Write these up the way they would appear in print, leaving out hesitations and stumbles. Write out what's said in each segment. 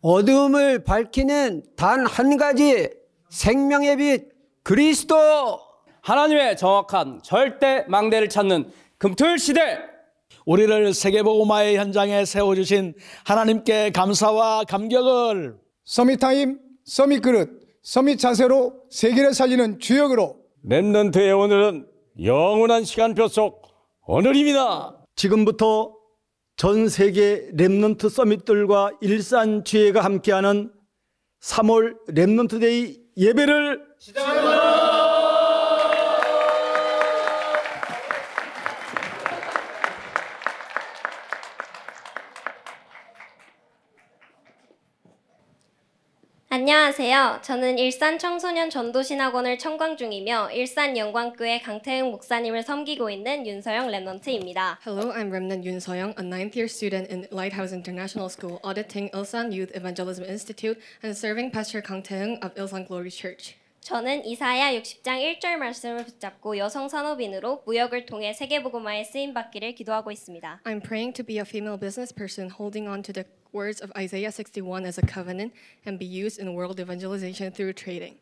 어둠을 밝히는 단 한 가지 생명의 빛 그리스도. 하나님의 정확한 절대 망대를 찾는 금토일 시대. 우리를 세계복음화의 현장에 세워주신 하나님께 감사와 감격을 서밋타임, 서밋그릇, 서밋 자세로 세계를 살리는 주역으로 렘넌트의 오늘은 영원한 시간표 속 오늘입니다. 지금부터 전 세계 렘넌트 서밋들과 일산주회가 함께하는 3월 렘넌트데이 예배를 시작합니다. 안녕하세요. 저는 일산 청소년 전도신학원을 청광 중이며 일산 영광교회 강태흥 목사님을 섬기고 있는 윤서영 렘넌트입니다. Hello, I'm Remnant Yoon So-young, a 9th year student in Lighthouse International School, auditing Ilsan Youth Evangelism Institute and serving Pastor Kang Tae-heung of Ilsan Glory Church. 저는 이사야 60장 1절 말씀을 붙잡고 여성 산업인으로 무역을 통해 세계복음화에 쓰임받기를 기도하고 있습니다. I'm praying to be a female business person holding on to the words of Isaiah 61 as a covenant and be used in world evangelization through trading.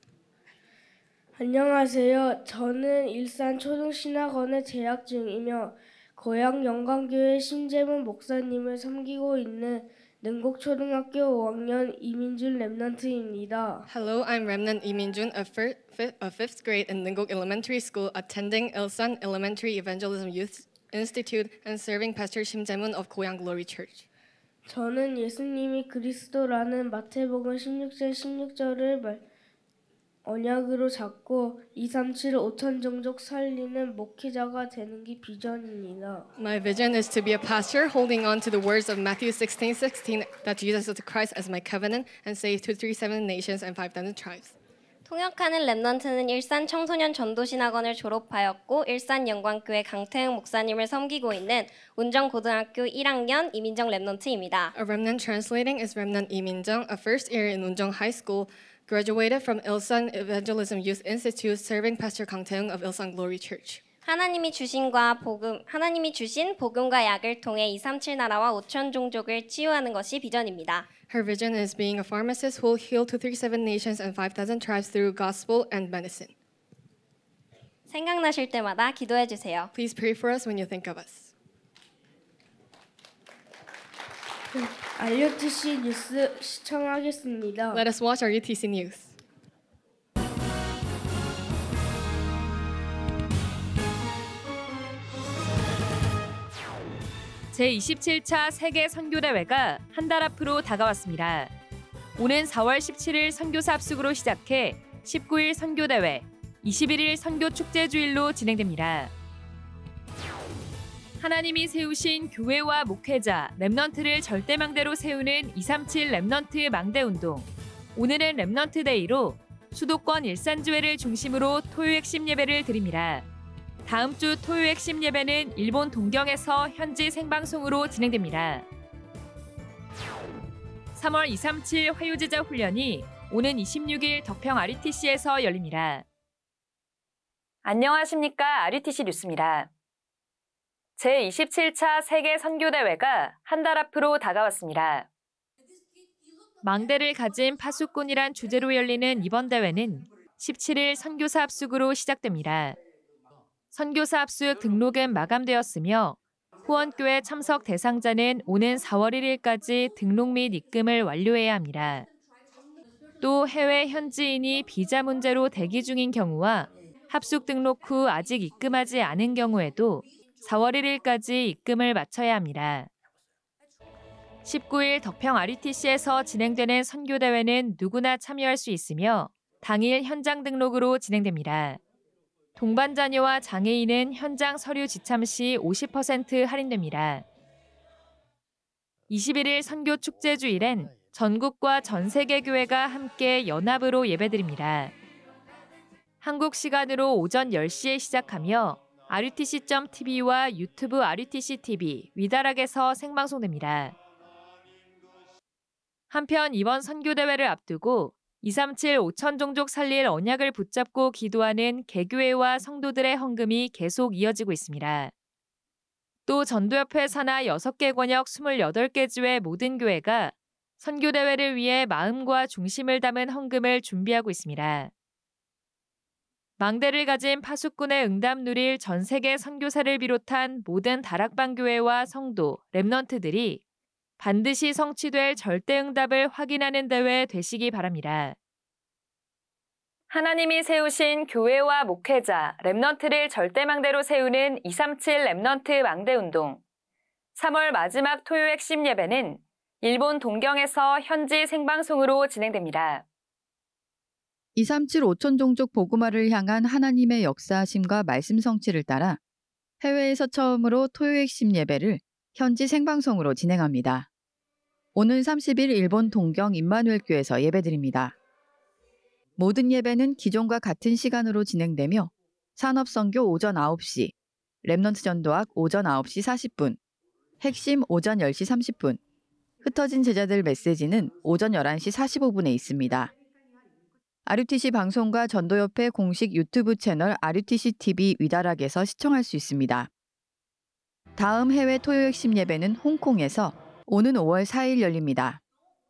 안녕하세요. 저는 일산 초등신학원에 재학 중이며 고향 영광교회 신재문 목사님을 섬기고 있는 능곡초등학교 5학년 이민준 렘넌트입니다. Hello, I'm Remnant Lee Min-jun, a fifth grade in Ningok Elementary School, attending Ilsan Elementary Evangelism Youth Institute and serving Pastor Shim Jae-moon of Goyang Glory Church. 저는 예수님이 그리스도라는 마태복음 16장 16절을 언약으로 잡고 237 5천 종족 살리는 목회자가 되는 게 비전입니다. My vision is to be a pastor holding on to the words of Matthew 16:16 that Jesus is the Christ as my covenant and save 237 nations and 5,000 tribes. 통역하는 렘넌트는 일산 청소년 전도신학원을 졸업하였고 일산 영광교회 강태흥 목사님을 섬기고 있는 운정고등학교 1학년 이민정 렘넌트입니다. A remnant translating is Remnant Lee Min-jung, a first year in Unjong High School, graduated from Ilsan Evangelism Youth Institute, serving Pastor Kang Tae-heung of Ilsan Glory Church. 하나님이 주신 복음과 약을 통해 237 나라와 5천 종족을 치유하는 것이 비전입니다. Her vision is being a pharmacist who will heal 237 nations and 5,000 tribes through gospel and medicine. 생각나실 때마다 기도해 주세요. Please pray for us when you think of us. RUTC 뉴스 시청하겠습니다. Let us watch our UTC News. 제27차 세계 선교대회가 한 달 앞으로 다가왔습니다. 오는 4월 17일 선교사 합숙으로 시작해 19일 선교대회, 21일 선교축제주일로 진행됩니다. 하나님이 세우신 교회와 목회자, 렘넌트를 절대망대로 세우는 237 렘넌트 망대운동. 오늘은 렘넌트데이로 수도권 일산주회를 중심으로 토요 핵심 예배를 드립니다. 다음 주 토요 핵심 예배는 일본 동경에서 현지 생방송으로 진행됩니다. 3월 237 화요제자 훈련이 오는 26일 덕평 RUTC에서 열립니다. 안녕하십니까. RUTC 뉴스입니다. 제27차 세계 선교대회가 한 달 앞으로 다가왔습니다. 망대를 가진 파수꾼이란 주제로 열리는 이번 대회는 17일 선교사 합숙으로 시작됩니다. 선교사 합숙 등록은 마감되었으며 후원교회 참석 대상자는 오는 4월 1일까지 등록 및 입금을 완료해야 합니다. 또 해외 현지인이 비자 문제로 대기 중인 경우와 합숙 등록 후 아직 입금하지 않은 경우에도 4월 1일까지 입금을 마쳐야 합니다. 19일 덕평 RUTC에서 진행되는 선교대회는 누구나 참여할 수 있으며 당일 현장 등록으로 진행됩니다. 동반 자녀와 장애인은 현장 서류 지참 시 50% 할인됩니다. 21일 선교 축제주일엔 전국과 전 세계 교회가 함께 연합으로 예배드립니다. 한국 시간으로 오전 10시에 시작하며 RUTC.tv와 유튜브 RUTC TV, 위다락에서 생방송됩니다. 한편 이번 선교대회를 앞두고 237 5천 종족 살릴 언약을 붙잡고 기도하는 개교회와 성도들의 헌금이 계속 이어지고 있습니다. 또 전도협회 산하 6개 권역 28개 주의 모든 교회가 선교대회를 위해 마음과 중심을 담은 헌금을 준비하고 있습니다. 망대를 가진 파수꾼의 응답 누릴 전 세계 선교사를 비롯한 모든 다락방 교회와 성도, 렘넌트들이 반드시 성취될 절대응답을 확인하는 대회 되시기 바랍니다. 하나님이 세우신 교회와 목회자, 렘넌트를 절대망대로 세우는 237 렘넌트 망대운동. 3월 마지막 토요 핵심 예배는 일본 동경에서 현지 생방송으로 진행됩니다. 237 5천 종족 복음화를 향한 하나님의 역사하심과 말씀 성취를 따라 해외에서 처음으로 토요 핵심 예배를 현지 생방송으로 진행합니다. 오늘 30일 일본 동경 임마누엘 교회에서 예배드립니다. 모든 예배는 기존과 같은 시간으로 진행되며 산업선교 오전 9시, 렘넌트 전도학 오전 9시 40분, 핵심 오전 10시 30분, 흩어진 제자들 메시지는 오전 11시 45분에 있습니다. RUTC 방송과 전도협회 공식 유튜브 채널 RUTC TV 위다락에서 시청할 수 있습니다. 다음 해외 토요 핵심 예배는 홍콩에서 오는 5월 4일 열립니다.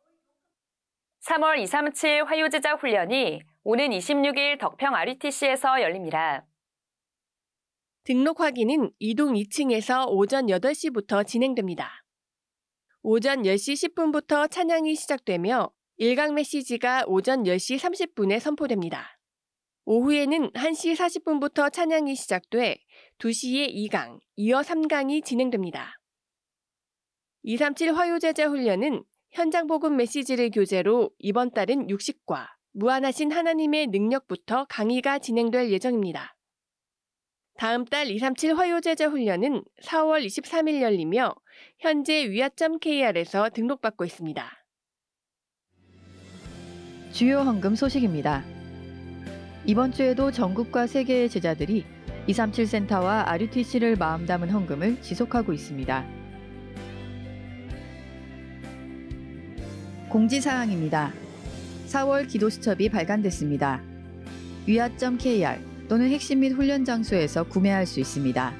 3월 237 화요제자 훈련이 오는 26일 덕평 RUTC에서 열립니다. 등록 확인은 이동 2층에서 오전 8시부터 진행됩니다. 오전 10시 10분부터 찬양이 시작되며 1강 메시지가 오전 10시 30분에 선포됩니다. 오후에는 1시 40분부터 찬양이 시작돼 2시에 2강, 이어 3강이 진행됩니다. 237 화요제자 훈련은 현장 복음 메시지를 교재로 이번 달은 60과 무한하신 하나님의 능력부터 강의가 진행될 예정입니다. 다음 달 237 화요제자 훈련은 4월 23일 열리며 현재 위아.kr에서 등록받고 있습니다. 주요 헌금 소식입니다. 이번 주에도 전국과 세계의 제자들이 237 센터와 RUTC를 마음 담은 헌금을 지속하고 있습니다. 공지사항입니다. 4월 기도수첩이 발간됐습니다. 위아.kr 또는 핵심 및 훈련 장소에서 구매할 수 있습니다.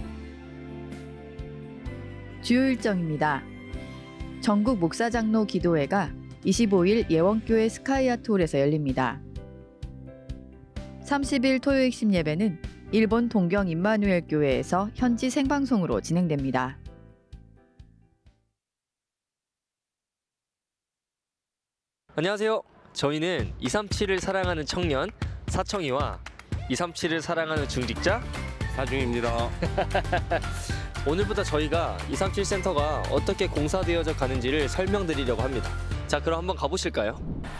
주요 일정입니다. 전국 목사장로 기도회가 25일 예원교회 스카이아트홀에서 열립니다. 30일 토요 핵심 예배는 일본 동경 임마누엘 교회에서 현지 생방송으로 진행됩니다. 안녕하세요. 저희는 237을 사랑하는 청년 사청이와 237을 사랑하는 중직자 사중입니다. 오늘부터 저희가 237 센터가 어떻게 공사되어져 가는지를 설명드리려고 합니다. 자, 그럼 한번 가보실까요?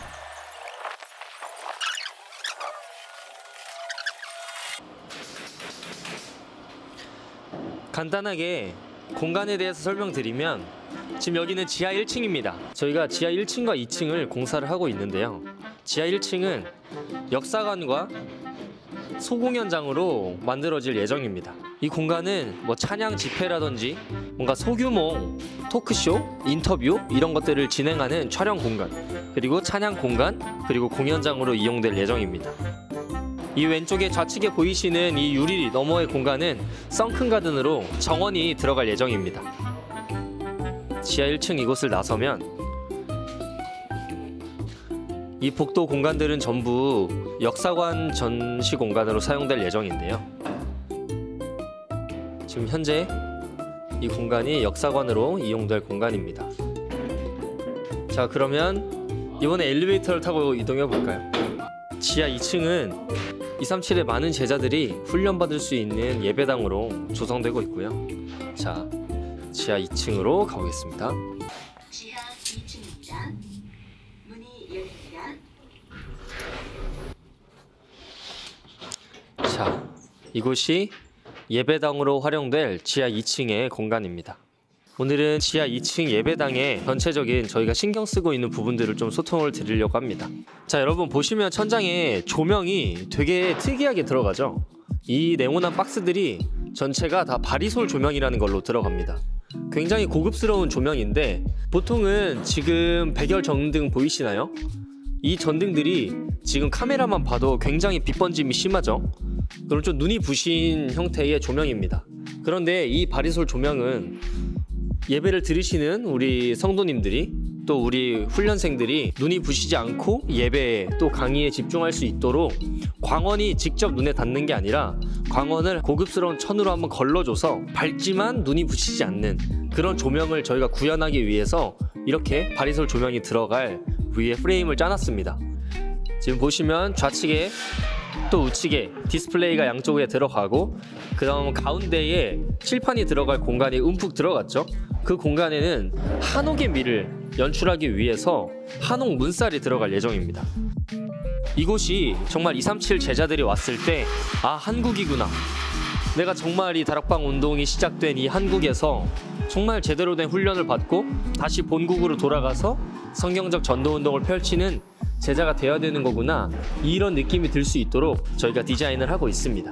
간단하게 공간에 대해서 설명드리면 지금 여기는 지하 1층입니다. 저희가 지하 1층과 2층을 공사를 하고 있는데요. 지하 1층은 역사관과 소공연장으로 만들어질 예정입니다. 이 공간은 뭐 찬양 집회라든지 뭔가 소규모 토크쇼, 인터뷰 이런 것들을 진행하는 촬영 공간, 그리고 찬양 공간, 그리고 공연장으로 이용될 예정입니다. 이 왼쪽에 좌측에 보이시는 이 유리 너머의 공간은 썬큰 가든으로 정원이 들어갈 예정입니다. 지하 1층 이곳을 나서면 이 복도 공간들은 전부 역사관 전시 공간으로 사용될 예정인데요. 지금 현재 이 공간이 역사관으로 이용될 공간입니다. 자, 그러면 이번에 엘리베이터를 타고 이동해 볼까요? 지하 2층은 237의 많은 제자들이 훈련받을 수 있는 예배당으로 조성되고 있고요. 자, 지하 2층으로 가보겠습니다. 지하 2층입니다. 문이 열립니다. 자, 이곳이 예배당으로 활용될 지하 2층의 공간입니다. 오늘은 지하 2층 예배당의 전체적인 저희가 신경 쓰고 있는 부분들을 좀 소통을 드리려고 합니다. 자, 여러분 보시면 천장에 조명이 되게 특이하게 들어가죠. 이 네모난 박스들이 전체가 다 바리솔 조명이라는 걸로 들어갑니다. 굉장히 고급스러운 조명인데 보통은 지금 백열 전등 보이시나요? 이 전등들이 지금 카메라만 봐도 굉장히 빛 번짐이 심하죠. 그럼 좀 눈이 부신 형태의 조명입니다. 그런데 이 바리솔 조명은 예배를 들으시는 우리 성도님들이 또 우리 훈련생들이 눈이 부시지 않고 예배에 또 강의에 집중할 수 있도록 광원이 직접 눈에 닿는 게 아니라 광원을 고급스러운 천으로 한번 걸러줘서 밝지만 눈이 부시지 않는 그런 조명을 저희가 구현하기 위해서 이렇게 바리솔 조명이 들어갈 위에 프레임을 짜놨습니다. 지금 보시면 좌측에 또 우측에 디스플레이가 양쪽에 들어가고 그 다음 가운데에 칠판이 들어갈 공간이 움푹 들어갔죠. 그 공간에는 한옥의 미를 연출하기 위해서 한옥 문살이 들어갈 예정입니다. 이곳이 정말 237 제자들이 왔을 때 아, 한국이구나. 내가 정말 이 다락방 운동이 시작된 이 한국에서 정말 제대로 된 훈련을 받고 다시 본국으로 돌아가서 성경적 전도 운동을 펼치는 제자가 되어야 되는 거구나, 이런 느낌이 들 수 있도록 저희가 디자인을 하고 있습니다.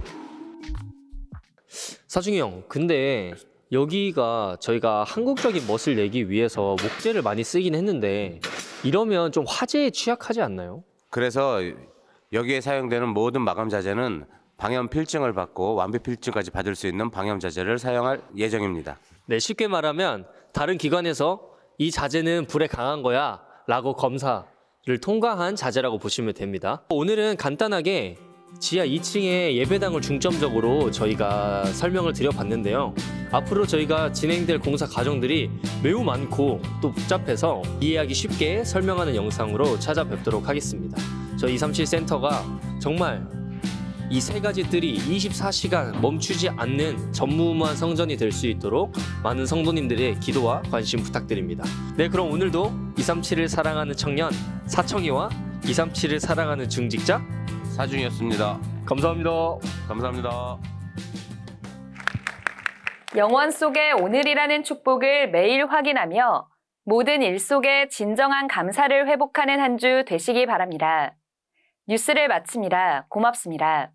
사중이 형, 근데 여기가 저희가 한국적인 멋을 내기 위해서 목재를 많이 쓰긴 했는데 이러면 좀 화재에 취약하지 않나요? 그래서 여기에 사용되는 모든 마감 자재는 방염 필증을 받고 완비 필증까지 받을 수 있는 방염 자재를 사용할 예정입니다. 네, 쉽게 말하면 다른 기관에서 이 자재는 불에 강한 거야 라고 검사를 통과한 자재라고 보시면 됩니다. 오늘은 간단하게 지하 2층의 예배당을 중점적으로 저희가 설명을 드려봤는데요. 앞으로 저희가 진행될 공사 과정들이 매우 많고 또 복잡해서 이해하기 쉽게 설명하는 영상으로 찾아뵙도록 하겠습니다. 저희 237 센터가 정말 이 세 가지 뜰이 24시간 멈추지 않는 전무후무한 성전이 될 수 있도록 많은 성도님들의 기도와 관심 부탁드립니다. 네, 그럼 오늘도 237을 사랑하는 청년 사청이와 237을 사랑하는 중직자 사중이었습니다. 감사합니다. 감사합니다. 영원 속의 오늘이라는 축복을 매일 확인하며 모든 일 속에 진정한 감사를 회복하는 한 주 되시기 바랍니다. 뉴스를 마칩니다. 고맙습니다.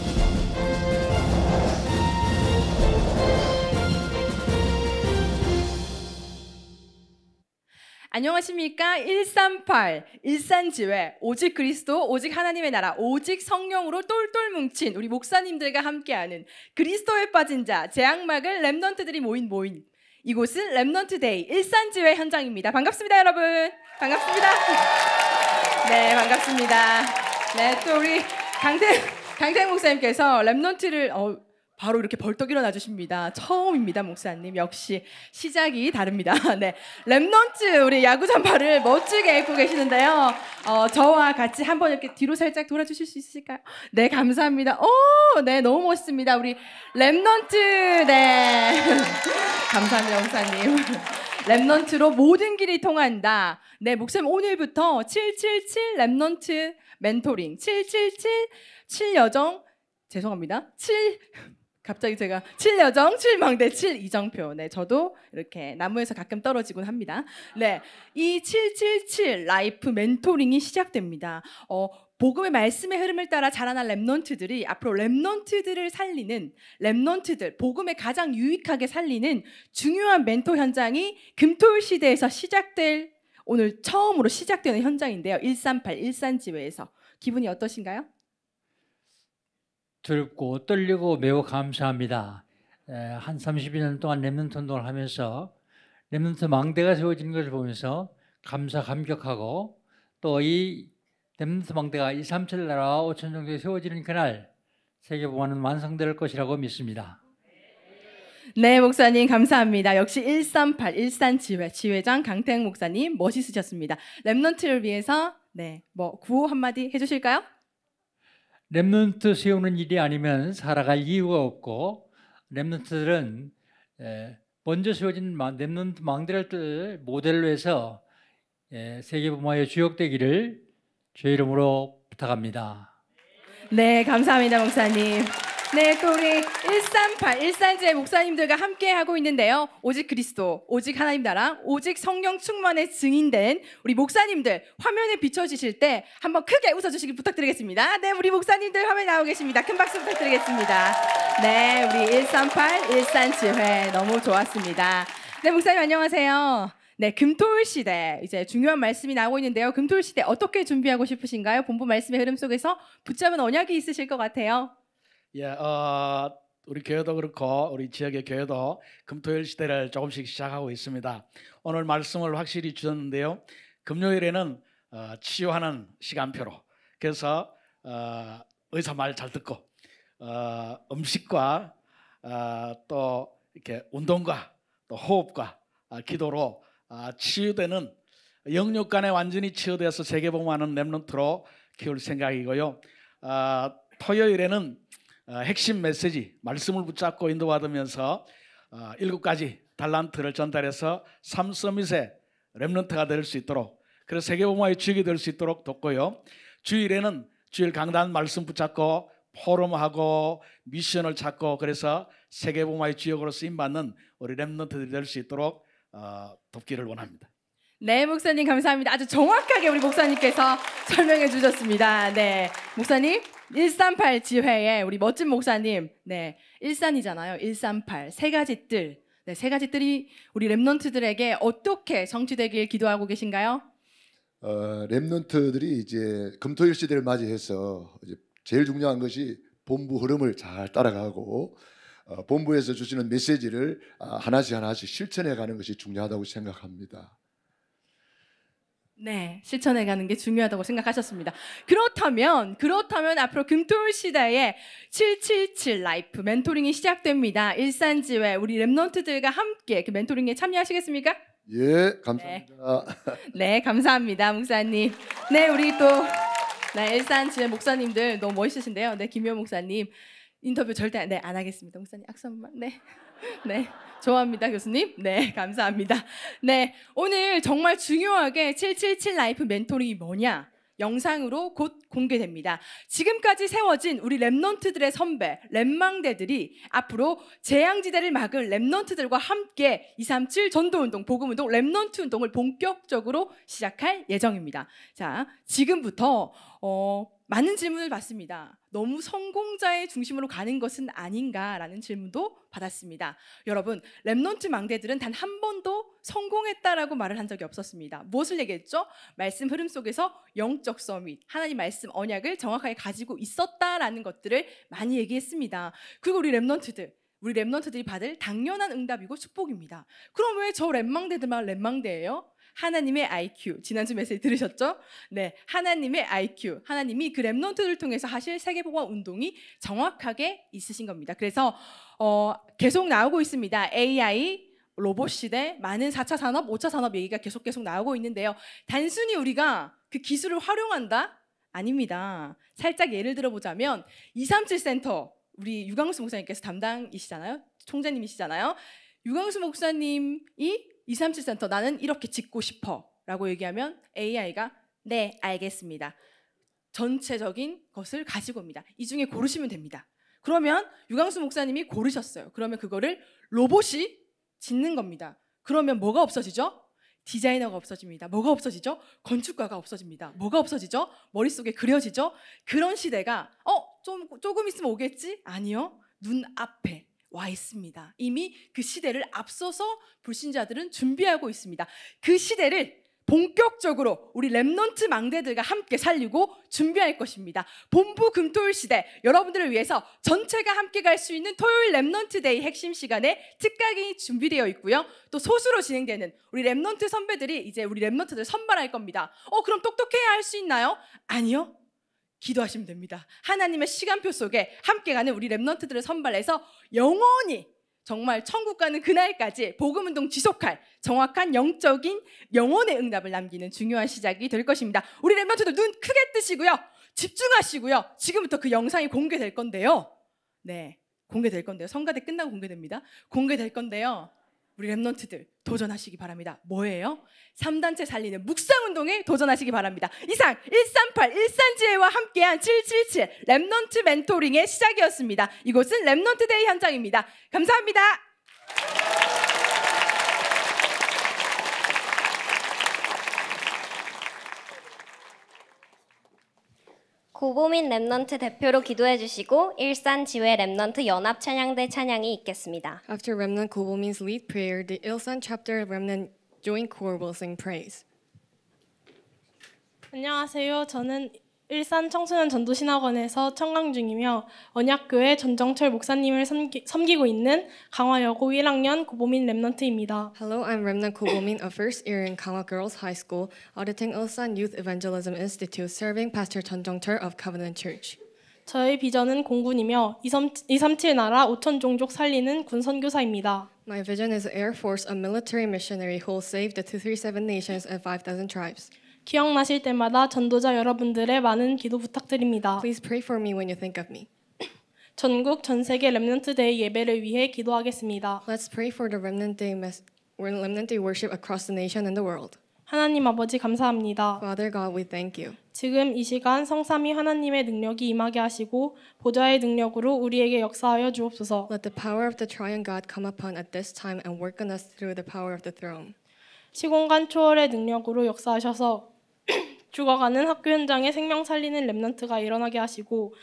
안녕하십니까. 138 일산지회 오직 그리스도 오직 하나님의 나라 오직 성령으로 똘똘 뭉친 우리 목사님들과 함께하는 그리스도에 빠진 자 재앙막을 렘넌트들이 모인 이곳은 렘넌트데이 일산지회 현장입니다. 반갑습니다, 여러분. 반갑습니다. 네, 반갑습니다. 네, 또 우리 강태형 목사님께서 렘넌트를 바로 이렇게 벌떡 일어나 주십니다. 처음입니다, 목사님. 역시 시작이 다릅니다. 네, 렘넌트 우리 야구 잠바를 멋지게 입고 계시는데요. 저와 같이 한번 이렇게 뒤로 살짝 돌아주실 수 있으실까요? 네, 감사합니다. 네, 너무 멋있습니다. 우리 렘넌트, 네, 감사합니다, 목사님. 렘넌트로 모든 길이 통한다. 네, 목사님 오늘부터 777 렘넌트 멘토링 777 7여정 죄송합니다. 갑자기 제가 7여정 7망대 7이정표. 네, 저도 이렇게 나무에서 가끔 떨어지곤 합니다. 네, 이 777 라이프 멘토링이 시작됩니다. 복음의 말씀의 흐름을 따라 자라난 렘넌트들이 앞으로 렘넌트들을 살리는 렘넌트들, 복음에 가장 유익하게 살리는 중요한 멘토 현장이 금토일 시대에서 오늘 처음으로 시작되는 현장인데요. 138 일산지회에서 기분이 어떠신가요? 두렵고 떨리고 매우 감사합니다. 한 32년 동안 렘넌트 운동을 하면서 렘넌트 망대가 세워지는 것을 보면서 감격하고 또 이 렘넌트 망대가 237 나라 5천 정도에 세워지는 그날 세계복음화는 완성될 것이라고 믿습니다. 네, 목사님 감사합니다. 역시 138 일산지회 지회장 강태형 목사님 멋있으셨습니다. 렘넌트를 위해서 구호 한마디 해주실까요? 렘넌트 세우는 일이 아니면 살아갈 이유가 없고 렘넌트들은 먼저 세워진 렘넌트 망대를 모델로 해서 세계복음화에 주역되기를 주의 이름으로 부탁합니다. 네, 감사합니다, 목사님. 네, 또 우리 138 일산지회 목사님들과 함께 하고 있는데요. 오직 그리스도, 오직 하나님 나라, 오직 성령 충만의 증인된 우리 목사님들 화면에 비춰주실 때 한번 크게 웃어주시길 부탁드리겠습니다. 네, 우리 목사님들 화면에 나오고 계십니다. 큰 박수 부탁드리겠습니다. 네, 우리 138 일산지회 너무 좋았습니다. 네, 목사님 안녕하세요. 네, 금토일 시대 이제 중요한 말씀이 나오고 있는데요. 금토일 시대 어떻게 준비하고 싶으신가요? 본부 말씀의 흐름 속에서 붙잡은 언약이 있으실 것 같아요. 우리 교회도 그렇고 우리 지역의 교회도 금토일 시대를 조금씩 시작하고 있습니다. 오늘 말씀을 확실히 주셨는데요. 금요일에는 치유하는 시간표로 그래서 의사 말 잘 듣고 음식과 또 이렇게 운동과 또 호흡과 기도로 치유되는 영육간에 완전히 치유되어서 세계복음하는 렘넌트로 키울 생각이고요. 토요일에는 핵심 메시지 말씀을 붙잡고 인도받으면서 7가지 달란트를 전달해서 3서밋의 렘넌트가 될 수 있도록 그래서 세계복음화의 주역이 될 수 있도록 돕고요. 주일에는 주일 강단 말씀 붙잡고 포럼하고 미션을 찾고 그래서 세계복음화의 주역으로 쓰임받는 우리 렘넌트들이 될 수 있도록 돕기를 원합니다. 네, 목사님 감사합니다. 아주 정확하게 우리 목사님께서 설명해 주셨습니다. 네, 목사님 138 지회에 우리 멋진 목사님, 네, 일산이잖아요. 138 세 가지 뜰, 네, 세 가지 뜰이 우리 렘넌트들에게 어떻게 성취되길 기도하고 계신가요? 렘넌트들이 이제 금토일 시대를 맞이해서 이제 제일 중요한 것이 본부 흐름을 잘 따라가고 본부에서 주시는 메시지를 하나씩 실천해 가는 것이 중요하다고 생각합니다. 네, 실천해 가는 게 중요하다고 생각하셨습니다. 그렇다면 앞으로 금토일 시대에 777 라이프 멘토링이 시작됩니다. 일산지회 우리 렘넌트들과 함께 그 멘토링에 참여하시겠습니까? 예, 감사합니다. 네, 감사합니다, 목사님. 네, 우리 또 일산지회 목사님들 너무 멋있으신데요. 네, 김효 목사님 인터뷰 절대 안 하겠습니다. 목사님 악수 한 번만. 네, 좋아합니다, 교수님. 네, 감사합니다. 네, 오늘 정말 중요하게 777 라이프 멘토링이 뭐냐? 영상으로 곧 공개됩니다. 지금까지 세워진 우리 렘넌트들의 선배, 렘망대들이 앞으로 재앙지대를 막을 렘넌트들과 함께 237 전도운동, 복음운동, 렘넌트 운동을 본격적으로 시작할 예정입니다. 자, 지금부터 많은 질문을 받습니다. 너무 성공자의 중심으로 가는 것은 아닌가라는 질문도 받았습니다. 여러분, 렘넌트 망대들은 단 한 번도 성공했다라고 말을 한 적이 없었습니다. 무엇을 얘기했죠? 말씀 흐름 속에서 영적 서밋, 하나님 말씀 언약을 정확하게 가지고 있었다라는 것들을 많이 얘기했습니다. 그리고 우리 렘넌트들이 받을 당연한 응답이고 축복입니다. 그럼 왜 저 렘망대들만 렘망대예요? 하나님의 IQ, 지난주 메시지 들으셨죠? 네, 하나님의 IQ, 하나님이 그 렘넌트를 통해서 하실 세계복음 운동이 정확하게 있으신 겁니다. 그래서 계속 나오고 있습니다. AI, 로봇 시대, 많은 4차 산업, 5차 산업 얘기가 계속 나오고 있는데요. 단순히 우리가 그 기술을 활용한다? 아닙니다. 살짝 예를 들어보자면 237 센터, 우리 유광수 목사님께서 담당이시잖아요. 총재님이시잖아요. 유광수 목사님이 237 센터 나는 이렇게 짓고 싶어 라고 얘기하면 AI가 네, 알겠습니다. 전체적인 것을 가지고 옵니다. 이 중에 고르시면 됩니다. 그러면 유광수 목사님이 고르셨어요. 그러면 그거를 로봇이 짓는 겁니다. 그러면 뭐가 없어지죠? 디자이너가 없어집니다. 뭐가 없어지죠? 건축가가 없어집니다. 뭐가 없어지죠? 머릿속에 그려지죠? 그런 시대가 조금 있으면 오겠지? 아니요. 눈앞에 와 있습니다. 이미 그 시대를 앞서서 불신자들은 준비하고 있습니다. 그 시대를 본격적으로 우리 렘넌트 망대들과 함께 살리고 준비할 것입니다. 본부 금토일 시대 여러분들을 위해서 전체가 함께 갈 수 있는 토요일 렘넌트 데이 핵심 시간에 특강이 준비되어 있고요. 또 소수로 진행되는 우리 렘넌트 선배들이 이제 우리 렘넌트들 선발할 겁니다. 그럼 똑똑해야 할 수 있나요? 아니요. 기도하시면 됩니다. 하나님의 시간표 속에 함께 가는 우리 렘넌트들을 선발해서 영원히 정말 천국 가는 그날까지 복음운동 지속할 정확한 영적인 영혼의 응답을 남기는 중요한 시작이 될 것입니다. 우리 렘넌트들 눈 크게 뜨시고요. 집중하시고요. 지금부터 그 영상이 공개될 건데요. 네, 공개될 건데요. 성가대 끝나고 공개됩니다. 공개될 건데요. 우리 렘넌트들 도전하시기 바랍니다. 뭐예요? 3단체 살리는 묵상운동에 도전하시기 바랍니다. 이상 138 일산지혜와 함께한 777 렘넌트 멘토링의 시작이었습니다. 이곳은 렘넌트 데이 현장입니다. 감사합니다. 고보민 렘넌트 대표로 기도해 주시고 일산지회 렘넌트 연합 찬양대 찬양이 있겠습니다. After Remnant Kobomin's lead prayer, the Ilsan chapter Remnant Joint Choir will sing praise. 안녕하세요. 저는 일산 청소년 전도신학원에서 청강 중이며 언약교회 전정철 목사님을 섬기고 있는 강화여고 1학년 고보민 랩넌트입니다. Hello, I'm Remnant Kobomin, a first year in Gangwha Girls High School, auditing Ulsan Youth Evangelism Institute, serving Pastor Chun Jong-chul of Covenant Church. 저의 비전은 공군이며 237 나라 5천 종족 살리는 군 선교사입니다. My vision is Air Force, a military missionary who will save the 237 nations and 5,000 tribes. 기억나실 때마다 전도자 여러분들의 많은 기도 부탁드립니다. Please pray for me when you think of me. 전국 전 세계 렘넌트 데이 예배를 위해 기도하겠습니다. Let's pray for the Remnant Day worship across the nation and the world. 하나님 아버지 감사합니다. Father God, we thank you. 지금 이 시간 성삼위 하나님의 능력이 임하게 하시고 보좌의 능력으로 우리에게 역사하여 주옵소서. Let the power of the triune God come upon at this time and work on us through the power of the throne. 시공간 초월의 능력으로 역사하셔서 죽어가는 학교 현장에 생명 살리는 렘넌트가 일어나게 하시고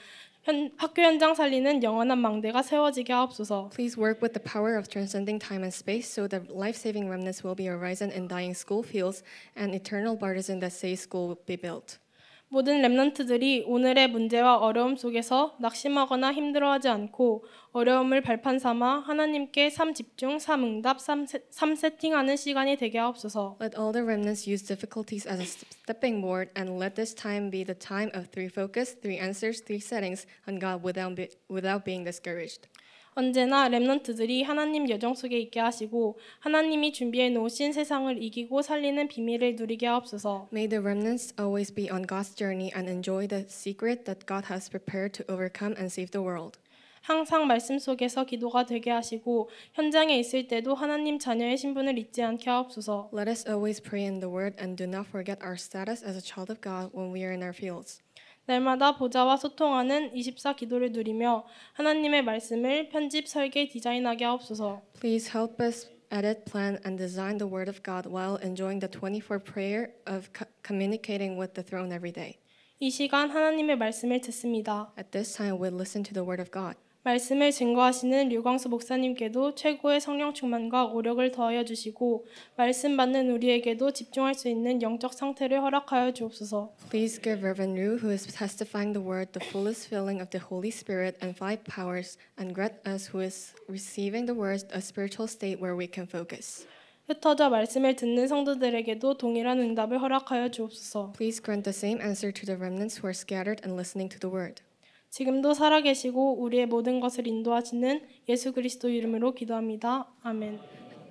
학교 현장 살리는 영원한 망대가 세워지게 하옵소서. Please work with the power of transcending time and space so that life-saving remnants will be arisen in dying school fields and eternal partisan that say school will be built. 모든 렘넌트들이 오늘의 문제와 어려움 속에서 낙심하거나 힘들어하지 않고 어려움을 발판 삼아 하나님께 삶 집중, 삶 응답, 삶 세팅하는 시간이 되게 하옵소서. Let all the remnants use difficulties as a stepping board and let this time be the time of 3 focus, 3 answers, 3 settings on God without being discouraged. 언제나 렘넌트들이 하나님 여정 속에 있게 하시고 하나님이 준비해 놓으신 세상을 이기고 살리는 비밀을 누리게 하옵소서. May the remnants always be on God's journey and enjoy the secret that God has prepared to overcome and save the world. 항상 말씀 속에서 기도가 되게 하시고 현장에 있을 때도 하나님 자녀의 신분을 잊지 않게 하옵소서. Let us always pray in the word and do not forget our status as a child of God when we are in our fields. 날마다 보좌와 소통하는 24 기도를 누리며 하나님의 말씀을 편집, 설계, 디자인하게 하옵소서. Please help us edit, plan, and design the word of God while enjoying the 24 prayer of communicating with the throne every day. 이 시간 하나님의 말씀을 듣습니다. At this time, we listen to the word of God. 말씀을 증거하시는 류광수 목사님께도 최고의 성령 충만과 오력을 더하여 주시고 말씀 받는 우리에게도 집중할 수 있는 영적 상태를 허락하여 주옵소서. Please give Reverend Ryu, who is testifying the word, the fullest filling of the Holy Spirit and 5 powers, and grant us, who is receiving the words, a spiritual state where we can focus. 흩어져 말씀을 듣는 성도들에게도 동일한 응답을 허락하여 주옵소서. Please grant the same answer to the remnants who are scattered and listening to the word. 지금도 살아계시고 우리의 모든 것을 인도하시는 예수 그리스도 이름으로 기도합니다. 아멘.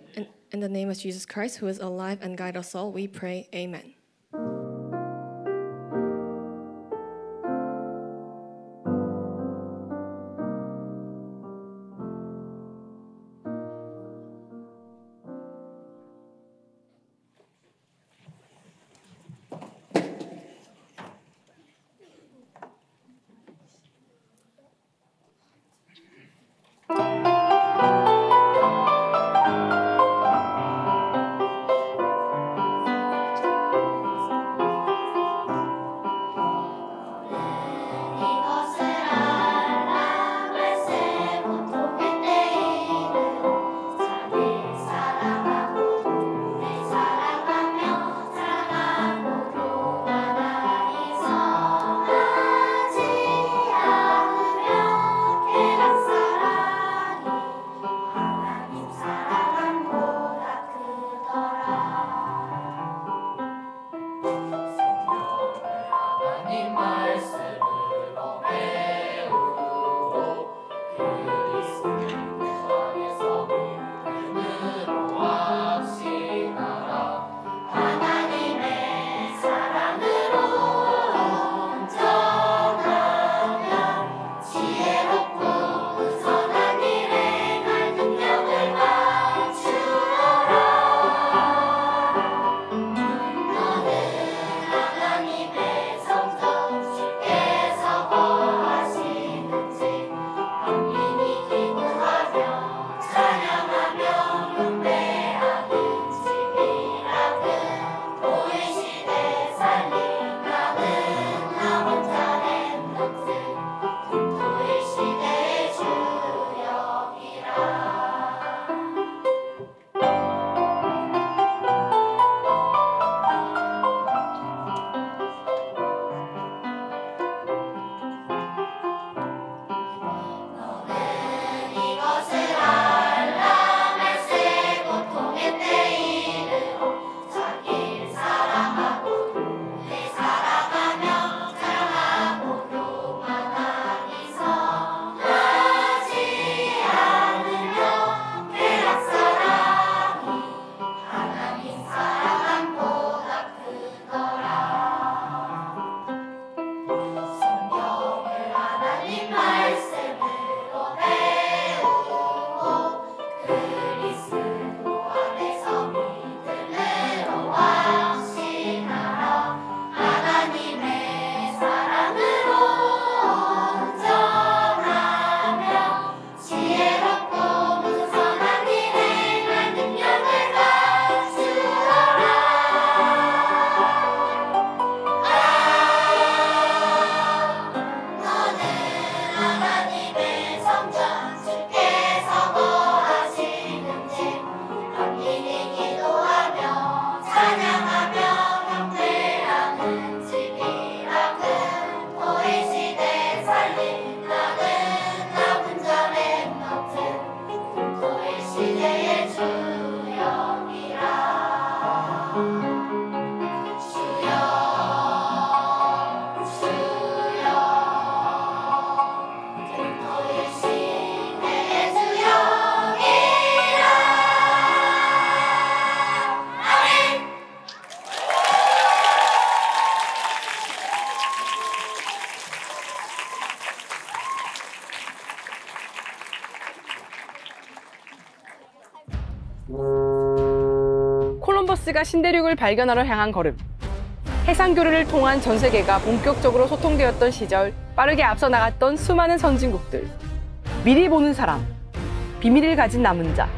In the name of Jesus Christ, who is alive and guide us all, we pray. Amen. 콜럼버스가 신대륙을 발견하러 향한 걸음. 해상교류를 통한 전 세계가 본격적으로 소통되었던 시절 빠르게 앞서 나갔던 수많은 선진국들. 미리 보는 사람, 비밀을 가진 남은 자.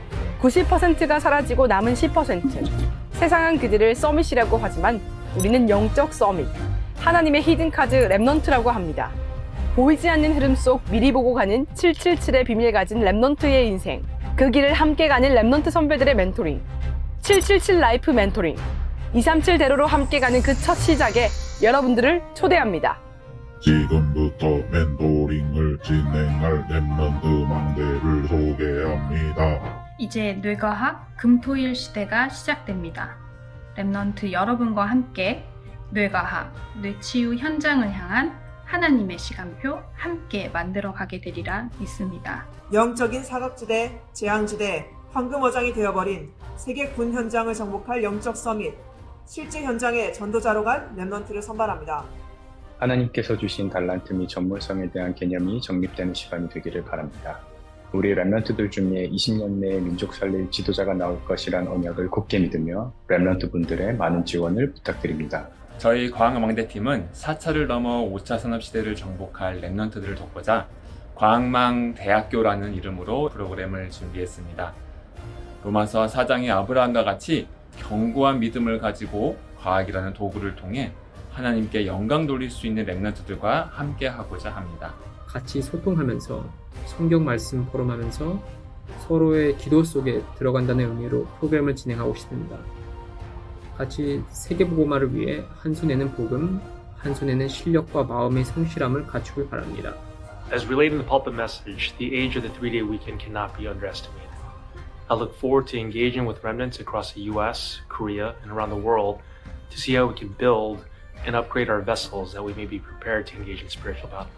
90%가 사라지고 남은 10%. 세상은 그들을 서밋이라고 하지만 우리는 영적 서밋. 하나님의 히든카드 렘넌트라고 합니다. 보이지 않는 흐름 속 미리 보고 가는 777의 비밀 가진 렘넌트의 인생. 그 길을 함께 가는 렘넌트 선배들의 멘토링. 777 라이프 멘토링. 237대로로 함께 가는 그 첫 시작에 여러분들을 초대합니다. 지금부터 멘토링을 진행할 렘넌트 망대를 소개합니다. 이제 뇌과학 금토일 시대가 시작됩니다. 렘넌트 여러분과 함께 뇌과학, 뇌치유 현장을 향한 하나님의 시간표 함께 만들어가게 되리라 믿습니다. 영적인 사각지대, 재앙지대, 황금어장이 되어버린 세계 군 현장을 정복할 영적 서밋, 실제 현장에 전도자로 갈 렘넌트를 선발합니다. 하나님께서 주신 달란트 및 전문성에 대한 개념이 정립되는 시간이 되기를 바랍니다. 우리 렘넌트들 중에 20년 내에 민족 살릴 지도자가 나올 것이란 언약을 굳게 믿으며 렘넌트 분들의 많은 지원을 부탁드립니다. 저희 과학망대팀은 4차를 넘어 5차 산업시대를 정복할 렘넌트들을 돕고자 과학망대학교라는 이름으로 프로그램을 준비했습니다. 로마서 4장의 아브라함과 같이 견고한 믿음을 가지고 과학이라는 도구를 통해 하나님께 영광 돌릴 수 있는 렘넌트들과 함께 하고자 합니다. 같이 소통하면서 성경 말씀 포럼하면서 서로의 기도 속에 들어간다는 의미로 프로그램을 진행하고 있습니다. 같이 세계복음화를 위해 한 손에는 복음, 한 손에는 실력과 마음의 성실함을 갖추길 바랍니다. As relayed in the pulpit message, the age of the 3-day weekend cannot be underestimated. I look forward to engaging with remnants across the U.S., Korea, and around the world to see how we can build and upgrade our vessels that we may be prepared to engage in spiritual battle.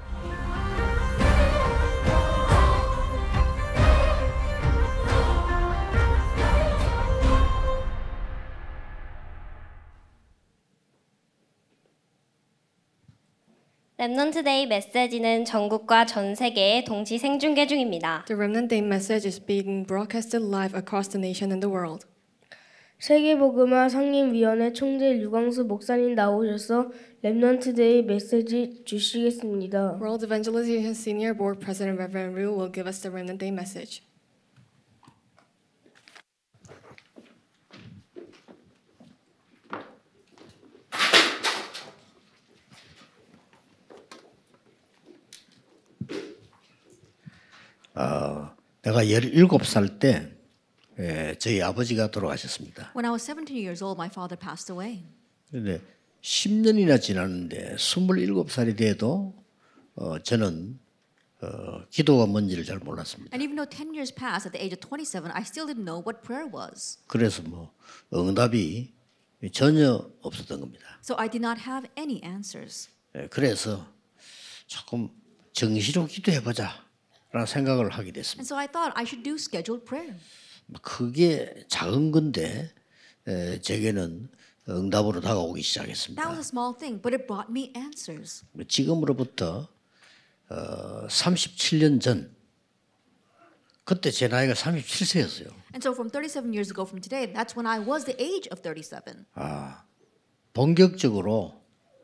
렘넌트 데이 메시지는 전국과 전 세계에 동시 생중계 중입니다. The Remnant Day message is being broadcasted live across the nation and the world. 세계복음화 상임위원회 총재 류광수 목사님 나오셔서 렘넌트 데이 메시지 주시겠습니다. World Evangelization Senior Board President Reverend Ryu will give us the Remnant Day message. 내가 17살 때 저희 아버지가 돌아가셨습니다. When I was 17 years old, my father passed away. 그런데 10년이나 지났는데 27살이 돼도 저는 기도가 뭔지를 잘 몰랐습니다. And even though 10 years passed, at the age of 27, I still didn't know what prayer was. 그래서 응답이 전혀 없었던 겁니다. So I did not have any answers. 그래서 조금 정시로 기도해보자 라는 생각을 하게 됐습니다. And so I thought I should do scheduled prayer. 그게 작은 건데 제게는 응답으로 다가오기 시작했습니다. That was a small thing, but it brought me answers. 지금으로부터 37년 전 그때 제 나이가 37세였어요. And so from 37 years ago from today, that's when I was the age of 37. 본격적으로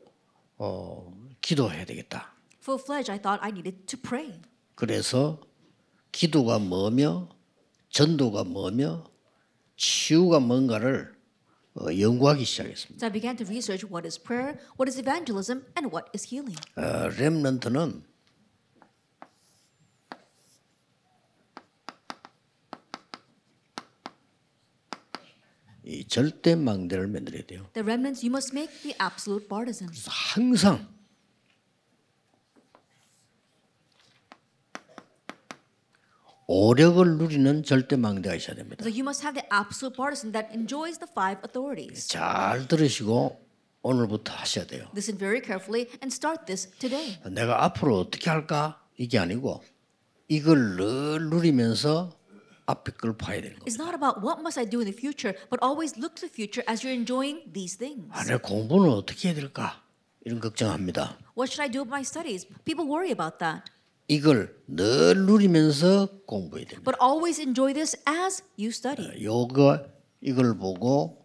기도해야 되겠다. Full-fledged, I thought I needed to pray. 그래서 기도가 뭐며 전도가 뭐며 치유가 뭔가를 연구하기 시작했습니다. So I began to research what is prayer, what is evangelism, and what is healing. 렘넌트는 이 절대 망대를 만들어야 돼요. The remnants, you must make the absolute partisans. 그래서 항상 오력을 누리는 절대 망대가 있어야 됩니다. So you must have the absolute partisan that enjoys the five authorities. 잘 들으시고 오늘부터 하셔야 돼요. Listen very carefully and start this today. 내가 앞으로 어떻게 할까? 이게 아니고 이걸 늘 누리면서 앞에 걸 봐야 되는 거예요. It's not about what must I do in the future, but always look to the future as you're enjoying these things. 내 공부는 어떻게 해야 될까? 이런 걱정합니다. What should I do with my studies? People worry about that. 이걸 늘 누리면서 공부해야 됩니다. But always enjoy this as you study. 이걸 보고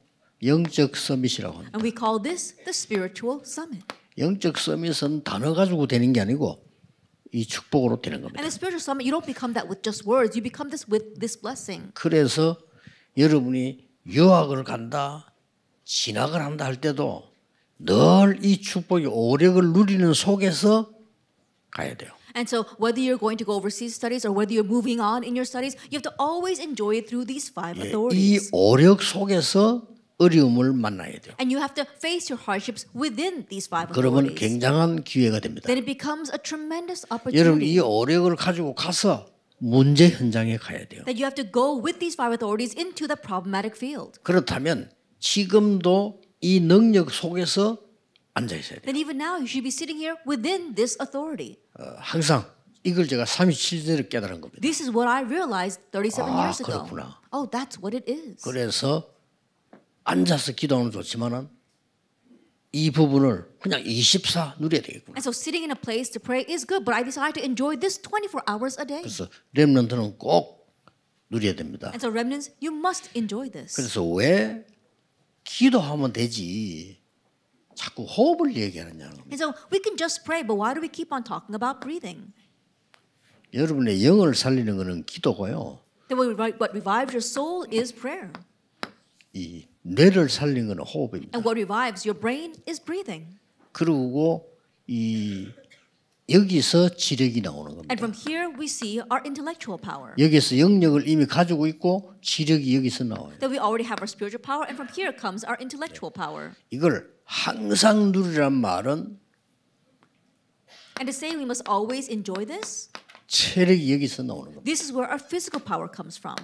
영적 서밋이라고 합니다. And we call this the spiritual summit. 영적 서밋은 단어 가지고 되는 게 아니고 이 축복으로 되는 겁니다. And the spiritual summit, you don't become that with just words. You become this with this blessing. 그래서 여러분이 유학을 간다, 진학을 한다 할 때도 늘 이 축복의 오력을 누리는 속에서 가야 돼요. And so whether you're going to go overseas studies or whether you're moving on in your studies, you have to always enjoy it through these five 이 authorities. 오력 속에서 어려움을 만나야 돼요. And you have to face your hardships within these five 그러면 authorities. 굉장한 기회가 됩니다. Then it becomes a tremendous 여러분 opportunity. 이 오력을 가지고 가서 문제 현장에 가야 돼요. That you have to go with these five authorities into the problematic field. 그렇다면 지금도 이 능력 속에서 앉아 있어야 돼요. Then even now you should be sitting here within this authority. 항상 이걸 제가 37세를 깨달은 겁니다. This is what I realized 37 years ago. 그렇구나. Oh, that's what it is. 그래서 앉아서 기도하면 좋지만은 이 부분을 그냥 24 누려야 되겠구나. And so sitting in a place to pray is good, but I decided to enjoy this 24 hours a day. 그래서 렘넌트는 꼭 누려야 됩니다. And so remnants, you must enjoy this. 그래서 왜 기도하면 되지 자꾸 호흡을 얘기하느냐. And so we can just pray, but why do we keep on talking about breathing? 여러분의 영을 살리는 것은 기도고요. Then what revives your soul is prayer. 이 뇌를 살리는 것은 호흡입니다. And what revives your brain is breathing. 그리고 이 여기서 지력이 나오는 겁니다. And from here we see our intellectual power. 여기서 영역을 이미 가지고 있고 지력이 여기서 나와요. That we already have our spiritual power, and from here comes our intellectual power. 이걸 항상 누리란 말은 And to say we must always enjoy this, 체력이 여기서 나오는 겁니다. this is where our physical power comes from.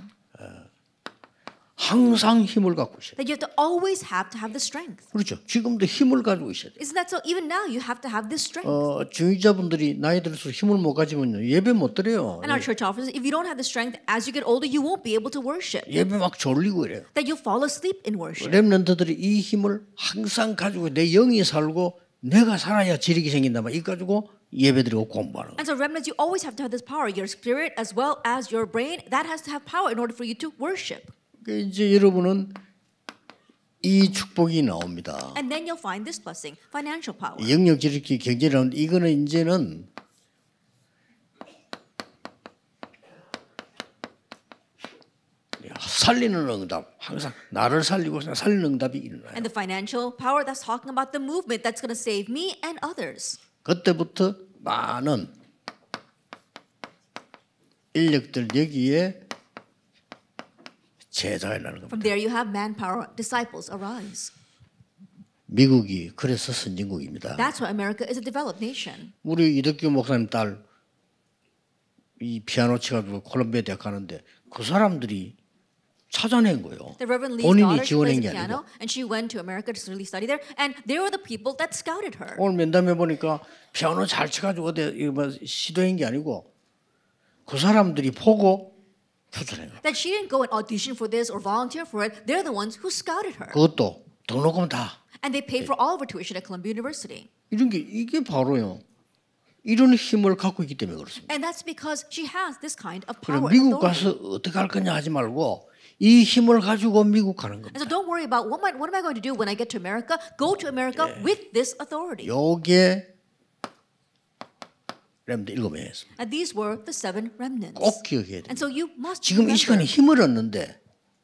항상 힘을 갖고 있어요. That you have to always have the strength. 그렇죠. 지금도 힘을 가지고 있어야 돼요. Isn't that so? Even now you have to have this strength. 중위자분들이 나이 들어서 힘을 못 가지면요 예배 못 드려요. And our church officers, if you don't have the strength as you get older, you won't be able to worship. 예배 막 졸리고 이래요. That you fall asleep in worship. 렘넌트들이 이 힘을 항상 가지고 내 영이 살고 내가 살아야 지력이 생긴다 말 이거 가지고 예배드리고 공부하는 거예요. And so remnants, you always have to have this power. Your spirit as well as your brain, that has to have power in order for you to worship. 이제 여러분은 이 축복이 나옵니다. And then you'll find this blessing, financial power. 영역 지력이 경제라는데 이거는 이제는 살리는 응답, 항상 나를 살리고 살리는 응답이 일어나요. And the financial power, that's talking about the movement that's going to save me and others. 그때부터 많은 인력들 여기에 제자가 일어나는 겁니다. From there you have manpower, disciples arise. 미국이 그래서 선진국입니다. That's why America is a developed nation. 우리 이덕규 목사님 딸 이 피아노 치가지고 콜롬비아 대학 가는데 그 사람들이 찾아낸 거예요. The Reverend Lee's 본인이 daughter, she 지원한 plays 게 the piano, 아니고. and she went to America to really study there, and they were the people that scouted her. 오늘 면담해 보니까 피아노 잘 치가지고 어디 뭐 시도한 게 아니고 그 사람들이 보고 추천해요. That she didn't go and audition for this or volunteer for it. They're the ones who scouted her. 그것도 등록금 다. And they paid for all of her tuition at Columbia University. 이런 게 이게 바로요. 이런 힘을 갖고 있기 때문에 그렇습니다. And that's because she has this kind of 그럼 power. 미국 and 가서 authority. 어떻게 할 거냐 하지 말고 이 힘을 가지고 미국 가는 겁니다. And so don't worry about what am I going to do when I get to America? Go to America with this authority. 요게 렘드 7명이었습니다. And these were the 7 remnants. 꼭 기억해야 돼요. And so you must 지금 이 remember. 시간에 힘을 얻는데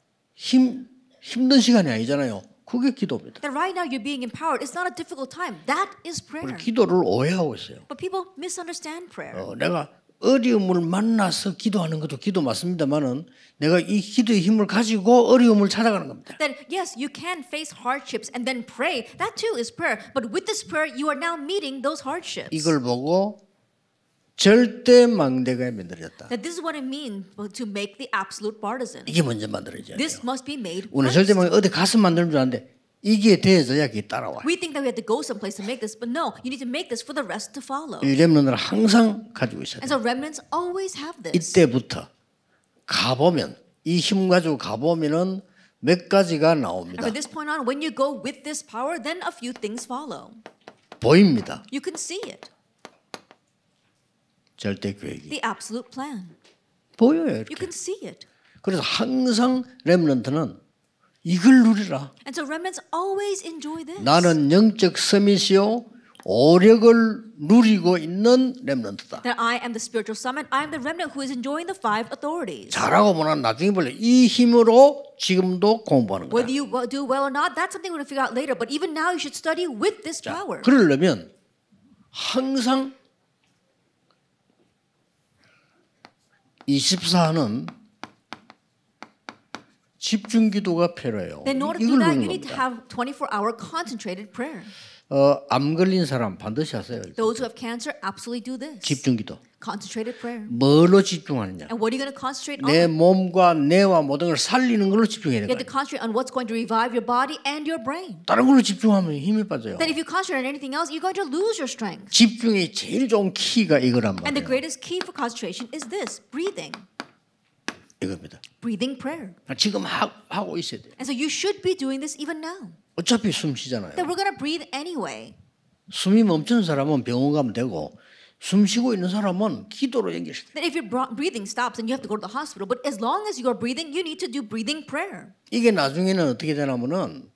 힘든 시간이 아니잖아요. 그게 기도입니다. That right now you're being empowered. It's not a difficult time. That is 우리 prayer. 기도를 오해하고 있어요. But people misunderstand prayer. 내가 어려움을 만나서 기도하는 것도 기도 맞습니다만은 내가 이 기도의 힘을 가지고 어려움을 찾아가는 겁니다. That yes, you can face hardships and then pray. That too is prayer. But with this prayer, you are now meeting those hardships. 이걸 보고 절대 망대가 만들어졌다. That this is what it means to make the absolute partisan. 이게 먼저 만들어져야 돼요. This must be made 오늘 first. 절대망이 어디 가서 만드는 줄 아는데 이게 되어져야 그게 따라와. We think that we have to go someplace to make this, but no, you need to make this for the rest to follow. 이 렘넌트를 항상 가지고 있어야 And 돼요. so remnants always have this. 이때부터 가보면 이 힘 가지고 가보면은 몇 가지가 And 나옵니다. from this point on, when you go with this power, then a few things follow. 보입니다. You can see it. 절대 계획이 The absolute plan. 보여요. You 이렇게. can see it. 그래서 항상 렘넌트는 이걸 누리라. And so remnants always enjoy this. 나는 영적 서밋이요 오력을 누리고 있는 렘넌트다. That I am the spiritual summit. I am the remnant who is enjoying the 5 authorities. 잘하고 보면 나중에 볼래. 이 힘으로 지금도 공부하는 거야. Whether you do well or not, that's something we're going to figure out later. But even now, you should study with this power. 그러려면 항상 24는 집중 기도가 필요해요. In order to do that, you need to have 24-hour concentrated prayer. 암 걸린 사람 반드시 하세요. Those who have cancer absolutely do this. 집중 기도. Concentrated prayer. 뭘로 집중하느냐? And what are you going to concentrate on? 내 몸과 뇌와 모든 걸 살리는 걸로 집중해야 You have 돼요. to concentrate on what's going to revive your body and your brain. 다른 걸로 집중하면 힘이 빠져요. Then if you concentrate on anything else, you're going to lose your strength. 집중이 제일 좋은 키가 이거란 And the 말이에요. greatest key for concentration is this, breathing. 이겁니다. Breathing prayer. 지금 하고 있어야 돼요. And so you should be doing this even now. 어차피 숨 쉬잖아요. That we're going to breathe anyway. 숨이 멈춘 사람은 병원 가면 되고 숨 쉬고 있는 사람은 기도로 연결시켜요. That if your breathing stops, then you have to go to the hospital. But as long as you are breathing, you need to do breathing prayer. 이게 나중에는 어떻게 되냐면은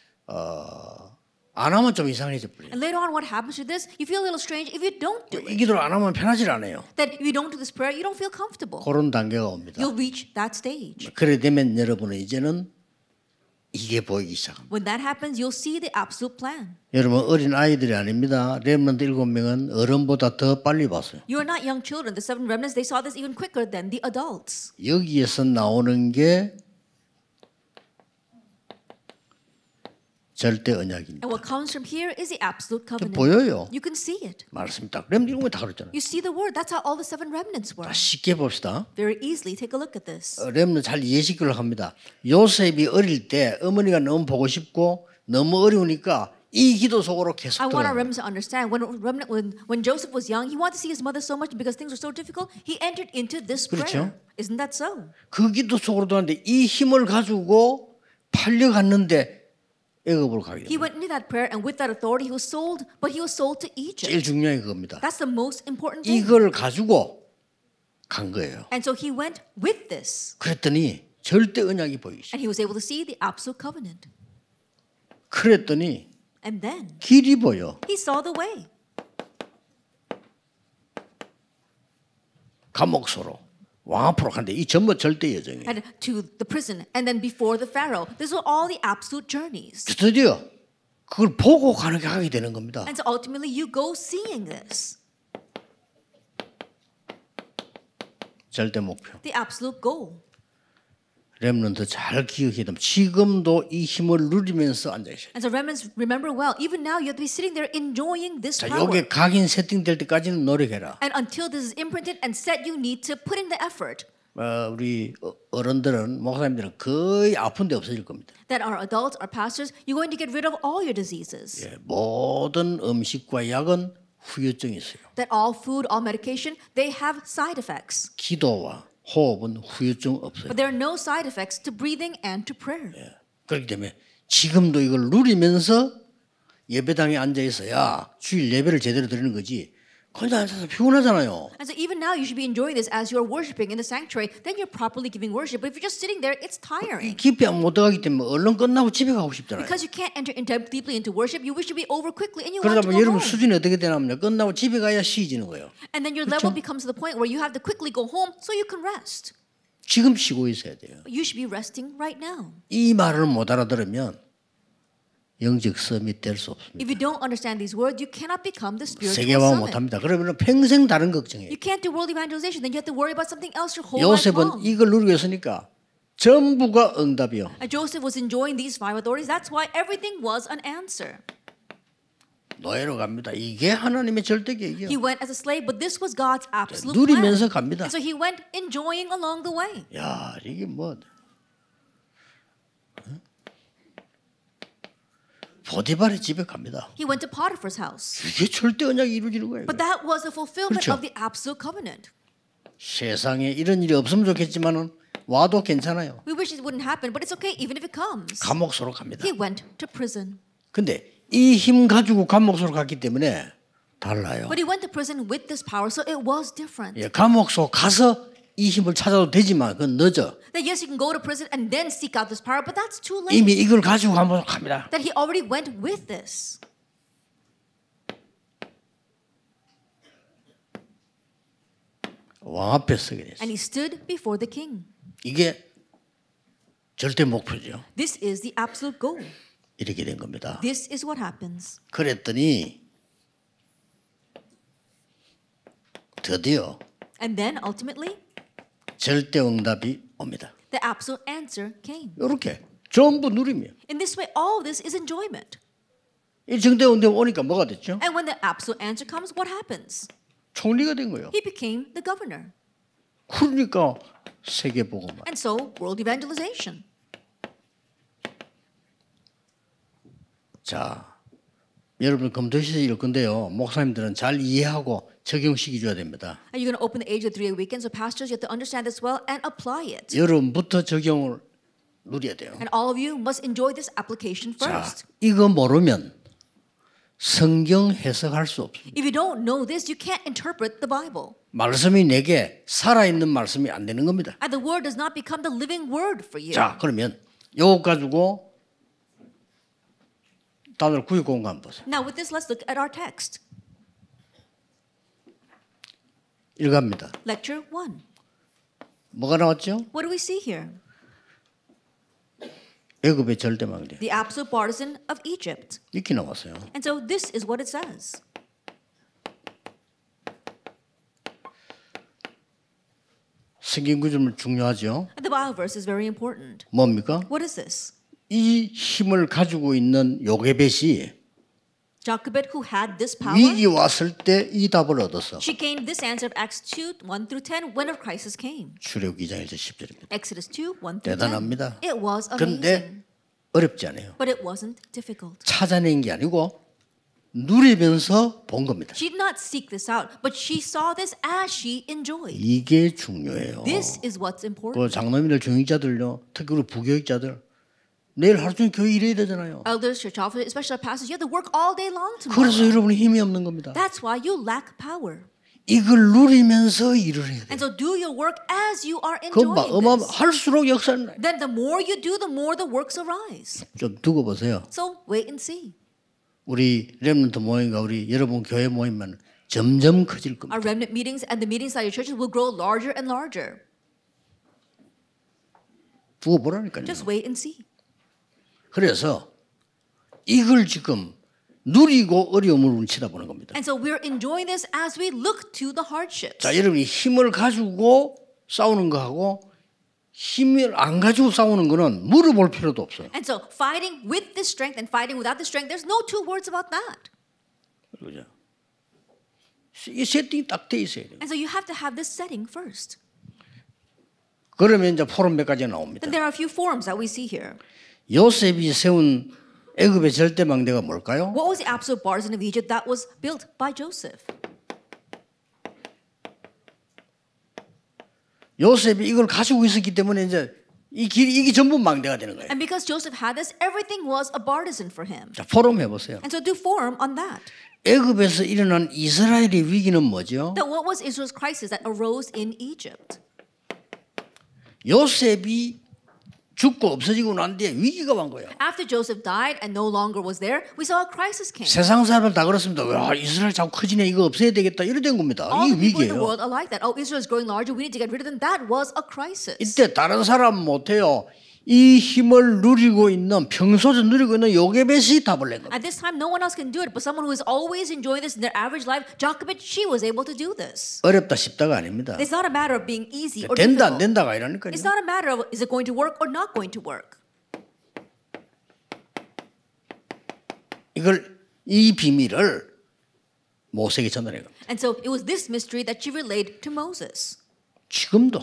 안 하면 좀 이상해져 버려요. And later on, what happens to this? You feel a little strange if you don't do 이 it. 기도를 안 하면 편하질 않아요. That if you don't do this prayer, you don't feel comfortable. 그런 단계가 옵니다. You'll reach that stage. 그래 되면 여러분은 이제는 이게 보이기 시작합니다. When that happens, you'll see the absolute plan. 여러분 어린 아이들이 아닙니다. 렘넌트 7명은 어른보다 더 빨리 봤어요. You are not young children. The 7 remnants, they saw this even quicker than the adults. 여기에서 나오는 게 절대 언약입니다. And what comes from here is the absolute covenant. 보여요. You can see it. 말씀 딱 렘넌트 7명 다 그랬잖아요. You see the word. That's how all the 7 remnants were. 쉽게 봅시다. Very easily. Take a look at this. 렘넌트 잘 이해시키려고 합니다. 요셉이 어릴 때 어머니가 너무 보고 싶고 너무 어려우니까 이 기도 속으로 계속 I want our 들어가요. remnants to understand. When Joseph was young, he wanted to see his mother so much because things were so difficult. He entered into this 그렇죠? prayer. Isn't that so? 그 기도 속으로 들어갔는데 이 힘을 가지고 팔려갔는데 애굽으로 가게 He 됩니다. went into that prayer, and with that authority, he was sold. But he was sold to Egypt. 제일 중요한 게 그겁니다. That's the most important thing. 이걸 가지고 간 거예요. And so he went with this, 그랬더니 절대 언약이 보이기 시작. and he was able to see the absolute covenant. 그랬더니 And then 길이 보여. he saw the way. 감옥소로 왕 앞으로 간데 이 전부 절대 여정이에요. And to the prison, and then before the Pharaoh. These were all the absolute journeys. 드디어 그걸 보고 가게 되는 겁니다. And so ultimately, you go seeing this, 절대 목표. the absolute goal. 렘넌트 잘 기억해야 됩니다. 지금도 이 힘을 누리면서 앉아 계셔요. And so remnants, remember well, even now you have to be sitting there enjoying this 자, power. 요게 각인 세팅될 때까지는 노력해라. And until this is imprinted and set, you need to put in the effort. 우리 어른들은 목사님들은 거의 아픈 데 없어질 겁니다. That our adults, our pastors, you're going to get rid of all your diseases. 예, 모든 음식과 약은 후유증이 있어요. That all food, all medication, they have side effects. 기도와 호흡은 후유증 없어요. But there are no side effects to breathing and to prayer. 그렇기 때문에 지금도 이걸 누리면서 예배당에 앉아 있어야 주일 예배를 제대로 드리는 거지. 혼자 앉아서 피곤하잖아요. And so even now you should be enjoying this as you're worshiping in the sanctuary. Then you're properly giving worship. But if you're just sitting there, it's tiring. 깊이 못 들어가기 때문에 얼른 끝나고 집에 가고 싶잖아요. Because you can't enter deeply into worship, you wish to be over quickly and you want 그러다 to 보면 go 여러분 home. 수준이 어떻게 되냐면 끝나고 집에 가야 쉬어지는 거예요. And then your level becomes to the point where you have to quickly go home so you can rest. 지금 쉬고 있어야 돼요. You should be resting right now. 이 말을 못 알아들으면 영적 서밋 될 수 없습니다. If you don't understand these words, you cannot become the spiritual 세계화 summit. 못합니다. 그러면 평생 다른 걱정해요. You can't do world evangelization. Then you have to worry about something else your whole life 요셉은 long. 이걸 누리고 있으니까 전부가 응답이요. And Joseph was enjoying these 5 authorities. That's why everything was an answer. 노예로 갑니다. 이게 하나님의 절대 계획이요. He went as a slave, but this was God's absolute 누리면서 plan. 갑니다. And so he went enjoying along the way. 야, 이게 뭐 보디발의 집에 갑니다. He went to Potiphar's house. 이게 절대 언약이 이루어지는 거예요. But that was the fulfillment 그렇죠. of the absolute covenant. 세상에 이런 일이 없으면 좋겠지만은 와도 괜찮아요. We wish it wouldn't happen, but it's okay even if it comes. 감옥소로 갑니다. He went to prison. 근데 이 힘 가지고 감옥소로 갔기 때문에 달라요. But he went to prison with this power, so it was different. 예, 감옥소 가서 이 힘을 찾아도 되지만 그건 늦어. That yes, you can go to prison and then seek out this power, but that's too late. 이미 이걸 가지고 한번 갑니다. That he already went with this. 왕 앞에 서게 됐어요. And he stood before the king. 이게 절대 목표죠. This is the absolute goal. 이렇게 된 겁니다. This is what happens. 그랬더니 드디어 And then ultimately, 절대 응답이 옵니다. the absolute answer came. 이렇게 전부 누리며 In this way, all this is enjoyment. 이 절대 응답 오니까 뭐가 됐죠? And when the absolute answer comes, what happens? 총리가 된 거예요. He became the governor. 그러니까 세계 복음화. And so, world evangelization. 자, 여러분 검토해서 이럴 건데요. 목사님들은 잘 이해하고 적용시켜 줘야 됩니다. And you're going to open the age of 3-day weekend, so pastors, you have to understand this well and apply it. 여러분부터 적용을 누려야 돼요. And all of you must enjoy this application 자, first. 이거 모르면 성경 해석할 수 없습니다. If you don't know this, you can't interpret the Bible. 말씀이 내게 살아있는 말씀이 안 되는 겁니다. And the word does not become the living word for you. 자, 그러면 이거 가지고 다들 구역 공간 보세요. Now with this, let's look at our text. 읽합니다. Lecture 1. 뭐가 나왔죠? What do we see here? 애굽의 절대망대. The absolute partisan of Egypt. 이렇게 나왔어요. And so this is what it says. 성경 구절 중요하죠. The Bible verse is very important. 뭡니까? What is this? 이 힘을 가지고 있는 요게벳이 Jochebed, who had this power, 위기 왔을 때 이 답을 얻었어. she gained this answer of Acts 2, 1 through 10 when a crisis came. 출애굽기 2장 1절 10절입니다. Exodus 2, 1 through 10. 대단합니다. It was amazing. 그런데 어렵지 않아요. But it wasn't difficult. 찾아낸 게 아니고 누리면서 본 겁니다. She did not seek this out, but she saw this as she enjoyed. 이게 중요해요. This is what's important. 그 장로님들 중직자들요, 특히 우리 부교육자들 내일 하루 종일 교회 일해야 되잖아요. Elders, church officers, especially our pastors, you have to work all day long tomorrow. 그래서 여러분이 힘이 없는 겁니다. That's why you lack power. 이걸 누리면서 일을 해야 돼요. And so do your work as you are 그 enjoying this. 할수록 역사는 나요. Then the more you do, the more the works arise. 좀 두고 보세요. So wait and see. 우리 렘넌트 모임과 우리 여러분 교회 모임만 점점 커질 겁니다. Our remnant meetings and the meetings at your churches will grow larger and larger. 두고 보라니까요. Just wait and see. 그래서 이걸 지금 누리고 어려움을 치다보는 겁니다. And so we're enjoying this as we look to the hardships. 자, 여러분이 힘을 가지고 싸우는 거하고 힘을 안 가지고 싸우는 거는 물어볼 필요도 없어요. And so fighting with this strength and fighting without this strength, there's no two words about that. 그죠? 이 세팅이 딱 돼 있어야 돼요. And so you have to have this setting first. 그러면 이제 포럼 몇 가지가 나옵니다. Then there are a few forms that we see here. 요셉이 세운 애굽의 절대망대가 뭘까요? What was the absolute partisan of Egypt that was built by Joseph? 요셉이 이걸 가지고 있었기 때문에 이제 이게 전부 망대가 되는 거예요. And because Joseph had this, everything was a partisan for him. 자, 포럼 해보세요. And so do forum on that. 애굽에서 일어난 이스라엘의 위기는 뭐죠? Then what was Israel's crisis that arose in Egypt? 요셉이 죽고 없어지고 난 뒤에 위기가 온 거예요. After Joseph died and no longer was there, we saw a crisis came. 세상 사람들 다 그렇습니다. 와, 이스라엘 자꾸 커지네. 이거 없애야 되겠다. 이래 된 겁니다. All 이게 the people in the 위기예요. world are like that. Oh, Israel is growing larger. We need to get rid of them. That was a crisis. 이때 다른 사람 못해요. 이 힘을 누리고 있는 평소에 누리고 있는 요게벳이 답을 낸 겁니다. At this time, no one else can do it. But someone who is always enjoying this in their average life, Jochebed, she was able to do this. 어렵다 쉽다가 아닙니다. It's not a matter of being easy or 된다 안 difficult. 된다가 아니라니까요. It's not a matter of is it going to work or not going to work. 이 비밀을 모세에게 전달해 겁니다. And so it was this mystery that she relayed to Moses. 지금도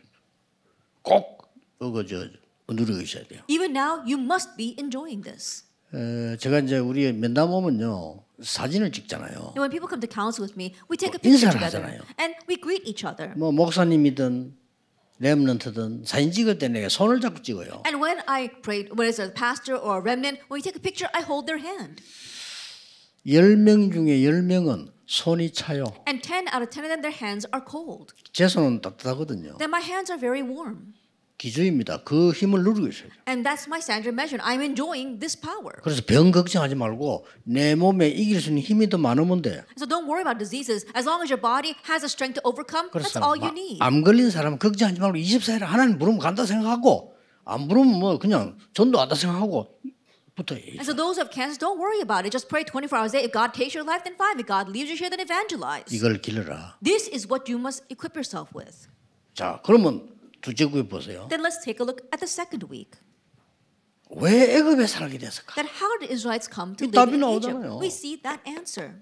꼭 누리고 있어야 돼요. Even now, you must be enjoying this. 제가 이제 우리 면담 오면요 사진을 찍잖아요. And when people come to counsel with me, we take a picture 인사를 together 하잖아요. and we greet each other. 뭐 목사님이든 렘넌트든 사진 찍을 때 내가 손을 잡고 찍어요. And when I pray, whether it's a pastor or a remnant, when we take a picture, I hold their hand. 10명 중에 10명은 손이 차요. And 10 out of 10 of them, their hands are cold. 제 손은 따뜻하거든요. Then my hands are very warm. 기주입니다. 그 힘을 누리고 있어요. And that's my standard measure. I'm enjoying this power. 그래서 병 걱정하지 말고 내 몸에 이길 수 있는 힘이 더 많으면 돼. So don't worry about diseases. As long as your body has the strength to overcome, that's all you need. 암 걸린 사람은 걱정하지 말고 24일 하나님 부르면 간다 생각하고 안 부르면 뭐 그냥 전도 안다 생각하고 붙어. And so those who have cancer, don't worry about it. Just pray 24 hours a day. If God takes your life, then fine. If God leaves you here, then evangelize. 이걸 길러라. This is what you must equip yourself with. 자, 그러면 두째 구에 보세요. Then let's take a look at the second week. 왜 애굽에 살게 됐을까? That how did Israelites come to 이 live 답이 in Egypt? 나오잖아요. We see that answer.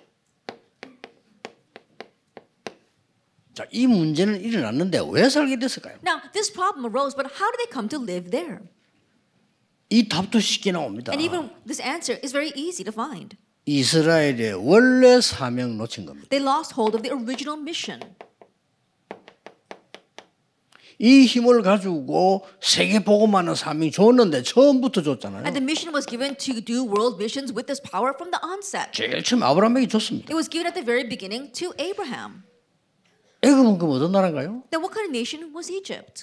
자, 이 문제는 일어났는데 왜 살게 됐을까요? Now, this problem arose, but how did they come to live there? 이 답도 쉽게 나옵니다. And even this answer is very easy to find. 이스라엘의 원래 사명 놓친 겁니다. They lost hold of the original mission. 이 힘을 가지고 세계 복음하는 사명이 줬는데 처음부터 줬잖아요. And the mission was given to do world missions with this power from the onset. 제일 처음 아브라함에게 줬습니다. It was given at the very beginning to Abraham. 애굽은 그럼 어떤 나라인가요? Then what kind of nation was Egypt?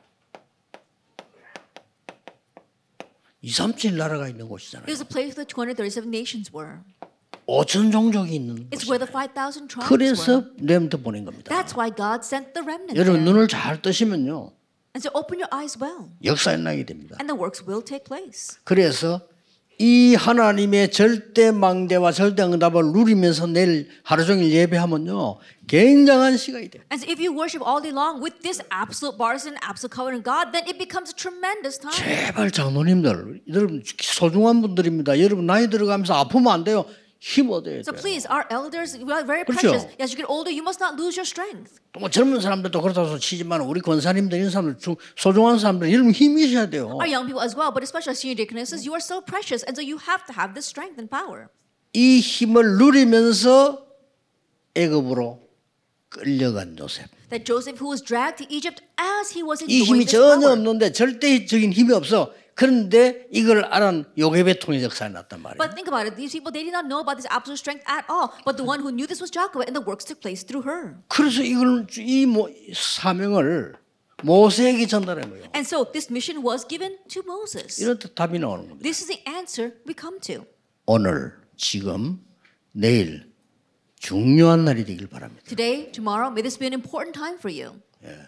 237 나라가 있는 It 곳이잖아요. was a place where the 237 nations were. 5천 종족이 있는 It's 곳이에요. where the 5,000 tribes 그래서 were. 렘트 보낸 겁니다. That's why God sent the remnant 여러분 there. 눈을 잘 뜨시면요. And so open your eyes well. 역사 일어나게 됩니다. And the works will take place. 그래서 이 하나님의 절대 망대와 절대 응답을 누리면서 내일 하루 종일 예배하면요. 굉장한 시간이 돼요. And so if you worship all day long with this absolute partisan, absolute covenant God, then it becomes a tremendous time. 제발 장로님들, 여러분 소중한 분들입니다. 여러분 나이 들어가면서 아프면 안 돼요. 힘 얻어야 So 돼요. please, our elders, you are very 그렇죠. precious. As you get older, you must not lose your strength. 또 뭐 젊은 사람들도 그렇다고 치지만 우리 권사님들 이런 사람들 소중한 사람들 여러분 힘이 있어야 돼요. Our young people as well, but especially senior deaconesses, you are so precious, and so you have to have this strength and power. 이 힘을 누리면서 애굽으로 끌려간 요셉. That Joseph, who was dragged to Egypt as he was 이 힘이 enjoying this 전혀 power. 없는데 절대적인 힘이 없어. 그런데 이걸 알은 요셉의 통해 역사에 났단 말이에요. But think about it. These people, they did not know about this absolute strength at all. But the one who knew this was Jochebed, and the works took place through her. 그래서 이걸 이 사명을 모세에게 전달한 거예요. And so this mission was given to Moses. 이런 답이 나오는 겁니다. This is the answer we come to. 오늘, 지금, 내일 중요한 날이 되길 바랍니다. Today, tomorrow, may this be an important time for you.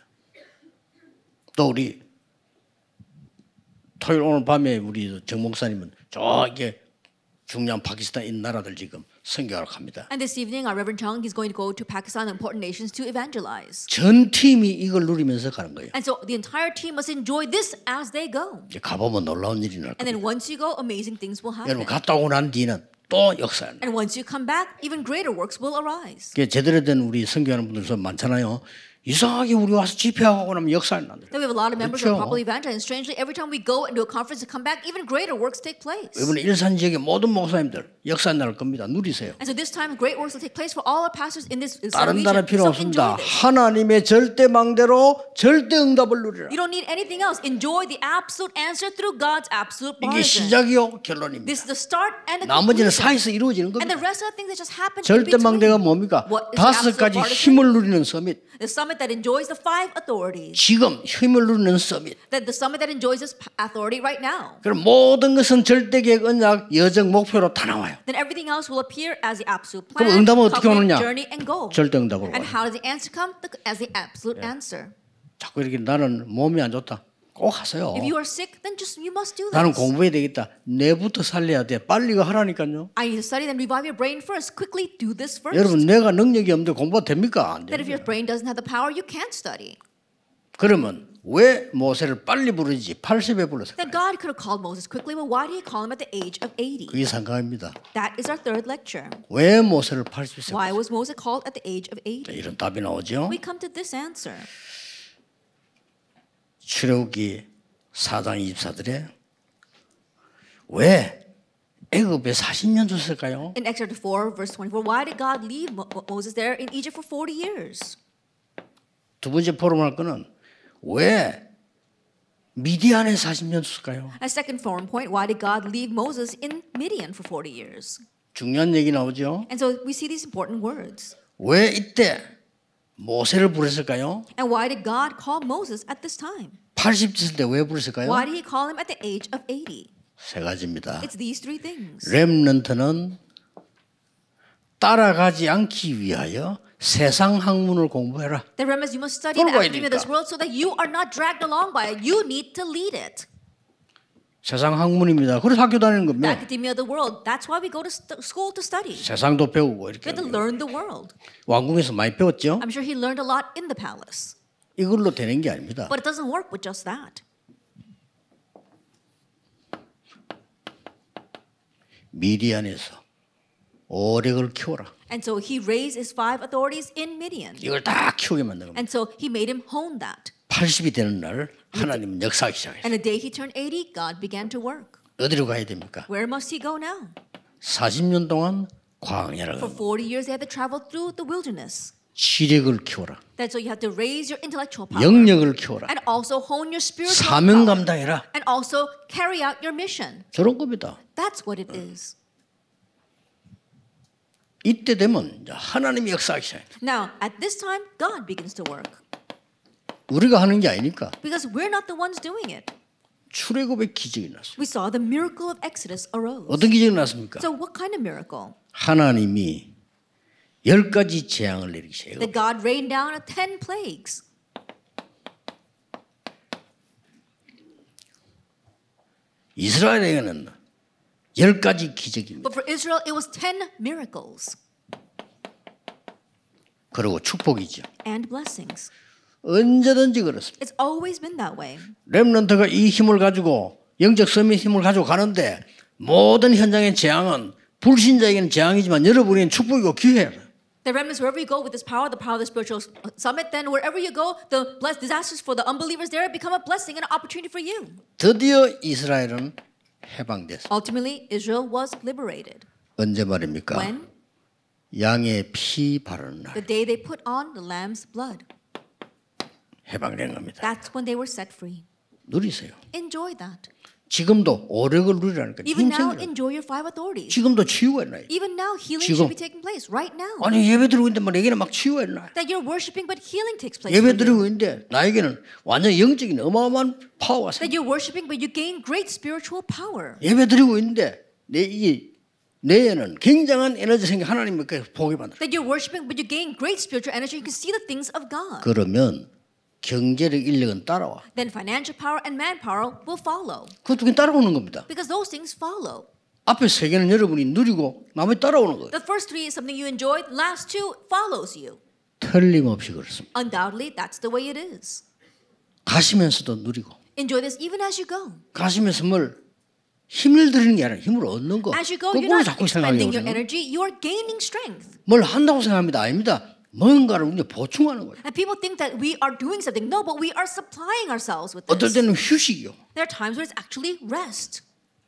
또 우리 토요일 오늘 밤에 우리 정 목사님은 저기 중요한 파키스탄 이 나라들 지금 선교하러 갑니다. And this evening, our Reverend Chung is going to go to Pakistan and important nations to evangelize. 전 팀이 이걸 누리면서 가는 거예요. And so the entire team must enjoy this as they go. 이제 가보면 놀라운 일이 날 And 겁니다. then once you go, amazing things will happen. 여러분 갔다 오고 난 뒤는 또 역사에 나. And once you come back, even greater works will arise. 제대로 된 우리 선교하는 분들 많잖아요. 이상하게 우리 와서 집회하고 나면 역사에 난다. Then we have a lot of members who 그렇죠. are properly evangelized. Strangely, every time we go into a conference and come back, even greater works take place. 이번에 일산 지역의 모든 목사님들 역사에 날 겁니다. 누리세요. And so this time, great works will take place for all our pastors in this 다른 region. 나라 필요 So 없습니다. enjoy this. 하나님의 절대 망대로 절대 응답을 누리라. You don't need anything else. Enjoy the absolute answer through God's absolute 이게 partisan. 시작이요, 결론입니다. This is the start and the 나머지는 conclusion. 사이에서 이루어지는 And the 겁니다. rest of the things that just happen in 절대 between. 망대가 뭡니까? What is the 다섯 absolute 가지 partisan? 힘을 누리는 서밋. The summit that enjoys the 5 authorities. 지금 힘을 누리는 서밋. The summit that enjoys this authority right now. 그럼 모든 것은 절대 계획, 언약, 여정, 목표로 다 나와요. Then everything else will appear as the absolute 그럼 plan, 응답은 어떻게 covenant, 오느냐? journey, and goal. 절대 응답으로 And 와요. how does the answer come? As the absolute answer. 자꾸 이렇게 나는 몸이 안 좋다. 꼭 하세요. If you are sick, then just you must do 나는 this. 공부해야 되겠다. 내부터 살려야 돼. 빨리 이거 하라니까요. I need to study, then revive your brain first. Quickly do this first. 여러분 내가 능력이 없는데 공부가 됩니까? 안 That if 돼요. your brain doesn't have the power, you can't study. 그러면 왜 모세를 빨리 부르지 80에 불렀을까요? Then God could have called Moses quickly, but why did he call him at the age of 80? 그게 상관입니다. That is our third lecture. 왜 모세를 80에 Why was Moses called at the age of 80? 이런 답이 나오죠. We come to this answer. 출애굽기 4장 24절에 왜 애굽에 40년 줬을까요? In Exodus 4, verse 24, why did God leave Moses there in Egypt for 40 years? 두 번째 포럼할 거는 왜 미디안에 40년 줬을까요? As second forum point, why did God leave Moses in Midian for 40 years? 중요한 얘기 나오죠. And so we see these important words. 왜 이때 모세를 부르셨을까요? And why did God call Moses at this time? 80세 때 왜 부르셨을까요? Why did he call him at the age of 80? 세 가지입니다. It's these three things. 렘넌트는 따라가지 않기 위하여 세상 학문을 공부해라. The remnants, you must study the 돌아가야 academy of this 되니까. world so that you are not dragged along by it. You need to lead it. 세상 학문입니다. 그래서 학교 다니는 The 겁니다. academy of the world. That's why we go to school to study. 세상도 배우고 We 이렇게. have to learn the world. 왕궁에서 많이 배웠죠. I'm sure he learned a lot in the palace. 이걸로 되는 게 아닙니다. But it doesn't work with just that. 미디안에서 오력을 키워라. And so he raised his 5 authorities in Midian. 이걸 다 키우게 만든 겁니다. And so he made him hone that. 80이 되는 날 하나님은 역사하기 시작했어요. And the day he turned 80, God began to work. 어디로 가야 됩니까? Where must he go now? 40년 동안 광야를 For 40 years they had to travel through the wilderness. 지력을 키워라. That's so you have to raise your intellectual power. 영역을 키워라. And also hone your spiritual 사명 power. 감당해라. And also carry out your mission. 저런 겁니다. That's what it is. 이때 되면 하나님이 역사하기 시작해요. Now, at this time, God begins to work. 우리가 하는 게 아니니까. Because we're not the ones doing it. 출애굽의 기적이 났어요. We saw the miracle of Exodus arose. 어떤 기적이 났습니까? So what kind of miracle? 하나님이 10가지 재앙을 내리기 시작해요. That God rained down 10 plagues. 이스라엘에게는 10가지 기적입니다. But for Israel, it was 10 miracles 그리고 축복이죠. and blessings. 언제든지 그렇습니다. It's always been that way. 렘넌트가 이 힘을 가지고 영적 섬의 힘을 가지고 가는데 모든 현장의 재앙은 불신자에게는 재앙이지만 여러분에게는 축복이고 기회예요. The remnants, wherever you go with this power, the power of the spiritual summit, then wherever you go, the blessed disasters for the unbelievers there become a blessing and an opportunity for you. 드디어 이스라엘은 해방됐습니다. Ultimately, Israel was liberated. 언제 말입니까? When? 양의 피 바르는 날 The day they put on the lamb's blood. 해방된 겁니다. That's when they were set free. 누리세요. Enjoy that. 지금도 오력을 누리라니까. Even now, 인생을. enjoy your 5 authorities. 지금도 치유가 있나요? Even now, healing 지금. should be taking place right now. 아니 예배 드리고 있는데 뭐 내게는 막 치유가 있나요? That you're worshiping, but healing takes place. 예배 for you. 드리고 있는데 나에게는 완전 영적인 어마어마한 파워가 That 생겨. you're worshiping, but you gain great spiritual power. 예배 드리고 있는데 내에는 굉장한 에너지 생겨 하나님께 보게 만들어. That you're worshiping, but you gain great spiritual energy. You can see the things of God. 그러면 경제력 인력은 따라와. Then financial power and manpower will follow. 그것도 그냥 따라오는 겁니다. Because those things follow. 앞에 세 개는 여러분이 누리고 나머지 따라오는 거예요. The first 3 is something you enjoy. The last 2 follows you. 틀림없이 그렇습니다. Undoubtedly, that's the way it is. 가시면서도 누리고 Enjoy this even as you go. 가시면서 뭘 힘을 들이는 게 아니라 힘을 얻는 거. As you go, you're 그걸 not 자꾸 생각해요. expending your energy. You are gaining strength. 뭘 한다고 생각합니다. 아닙니다. 뭔가를 우리가 보충하는 거예요. And people think that we are doing something. No, but we are supplying ourselves with 어떨 this. 때는 휴식이요. There are times where it's actually rest.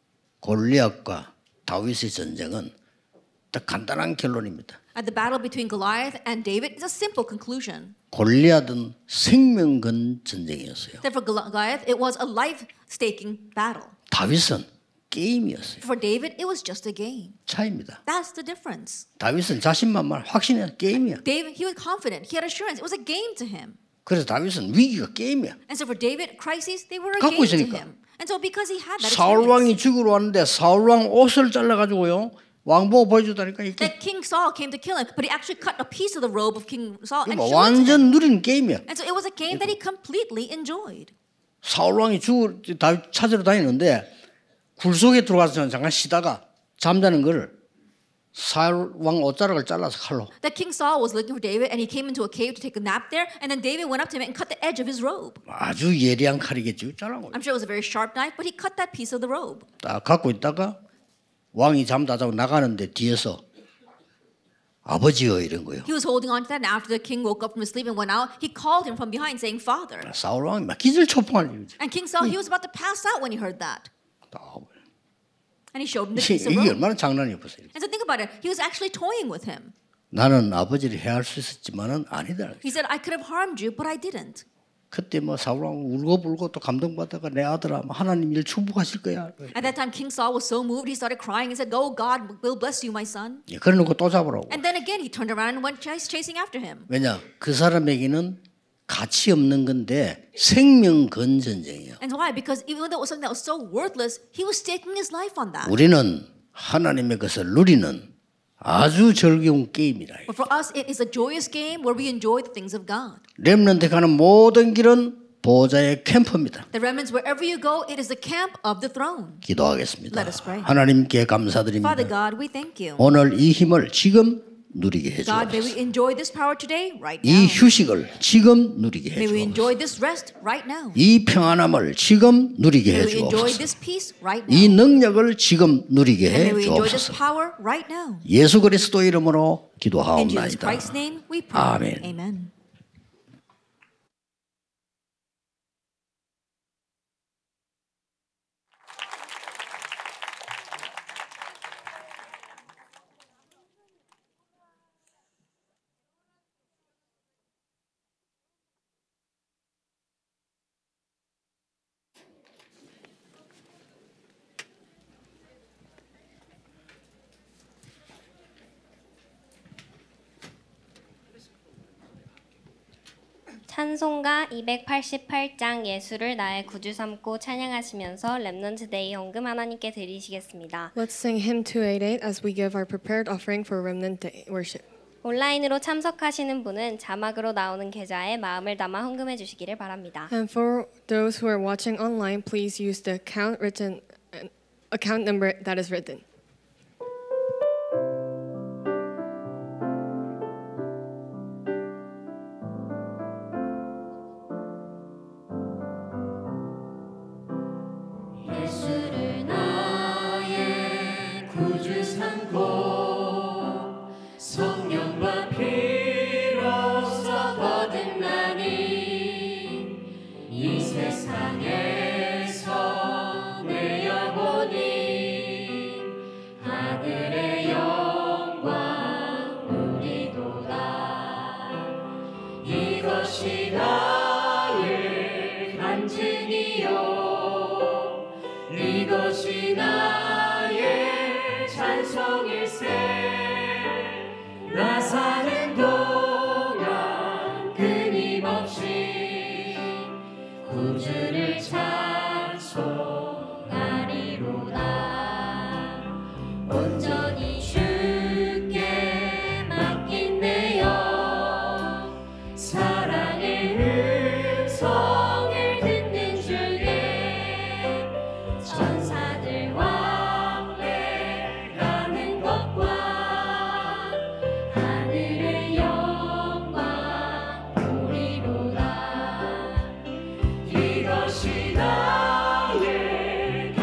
골리앗과 다윗의 전쟁은 딱 간단한 결론입니다. At the battle between Goliath and David is a simple conclusion. 골리앗은 생명 건 전쟁이었어요. That for Goliath, it was a life-staking battle. 다윗은 게임이었어요. For David, it was just a game. 차이입니다. That's the difference. 다윗은 자신만만 확신해 게임이야. David, he was confident. He had assurance. It was a game to him. 그래서 다윗은 위기가 게임이야. And so for David, crises, they were a 갖고 game to 있으니까. him. And so because he had that 사울 experience, 왕이 죽으러 왔는데 사울 왕 옷을 잘라 가지고요. 왕보고 보여주다니까 이렇게. that King Saul came to kill him, but he actually cut a piece of the robe of King Saul and 뭐 showed it to him. 완전 누리는 게임이야. And so it was a game that he completely enjoyed. 사울 왕이 다윗 찾으러 다니는데 굴 속에 들어가서 잠깐 쉬다가 잠자는 걸 사울 왕 옷자락을 잘라서 칼로. That King Saul was looking for David, and he came into a cave to take a nap there. And then David went up to him and cut the edge of his robe. 아주 예리한 칼이겠죠. 잘란 거예요. I'm sure it was a very sharp knife, but he cut that piece of the robe. 딱 갖고 있다가 왕이 잠다 자고 나가는데 뒤에서 아버지여 이런 거예요. He was holding on to that, and after the king woke up from his sleep and went out, he called him from behind, saying, "Father." 사울 왕이 막 기절초풍할 일이죠. And King Saul, he was about to pass out when he heard that. And he showed him the piece of 이게 robe. 얼마나 장난이었어요. And so think about it. He was actually toying with him. 나는 아버지를 해할 수 있었지만은 아니다. He said, "I could have harmed you, but I didn't." 그때 뭐 사울왕 울고불고 또 감동받다가 내 아들아 하나님 일 축복하실 거야. At that time, King Saul was so moved, he started crying and said, "Oh, God will bless you, my son." 예, 그래놓고 또 잡으라고. And then again, he turned around and went chasing after him. 왜냐? 그 사람에게는 가치 없는 건데 생명 건 전쟁이에요. And why? Because even though it was something that was so worthless, he was staking his life on that. 우리는 하나님의 것을 누리는 아주 즐거운 게임이라. But for us, it is a joyous game where we enjoy the things of God. 렘넌트 가는 모든 길은 보좌의 캠프입니다. The remnants, wherever you go, it is the camp of the throne. 기도하겠습니다. Let us pray. 하나님께 감사드립니다. Father God, we thank you. 오늘 이 힘을 지금 누리게 God, may we 해주옵소서. enjoy this power today, right 이 now. 휴식을 지금 누리게 May we 해주옵소서. enjoy this rest right now. 이 평안함을 지금 누리게 May we enjoy 해주옵소서. this peace right now. 이 능력을 지금 누리게 And may we enjoy this 해주옵소서. power right now. 예수 그리스도 이름으로 In Jesus 기도하옵나이다. Christ's name we pray. 아멘. Amen. 찬송가 288장 예수를 나의 구주 삼고 찬양하시면서 렘넌트 데이 헌금 하나님께 드리시겠습니다. Let's sing hymn 288 as we give our prepared offering for Remnant Day worship. 온라인으로 참석하시는 분은 자막으로 나오는 계좌에 마음을 담아 헌금해 주시기를 바랍니다. And for those who are watching online, please use the account number that is written. 예수를 나의 구주 삼고 성령과 피로써 거듭나니 이 세상에서 내 영혼이 하늘의 영광 누리도다. 이것이 나의 간증이요 이것이 나의 찬송일세. 나 사는 동안 끊임없이 구주를 찬송하리로다. 온전히 주께 맡긴 내 영 사랑의 음성을 듣는 중에 천사들 왕래하는 것과 하늘의 영광 보리로다. 이것이 나의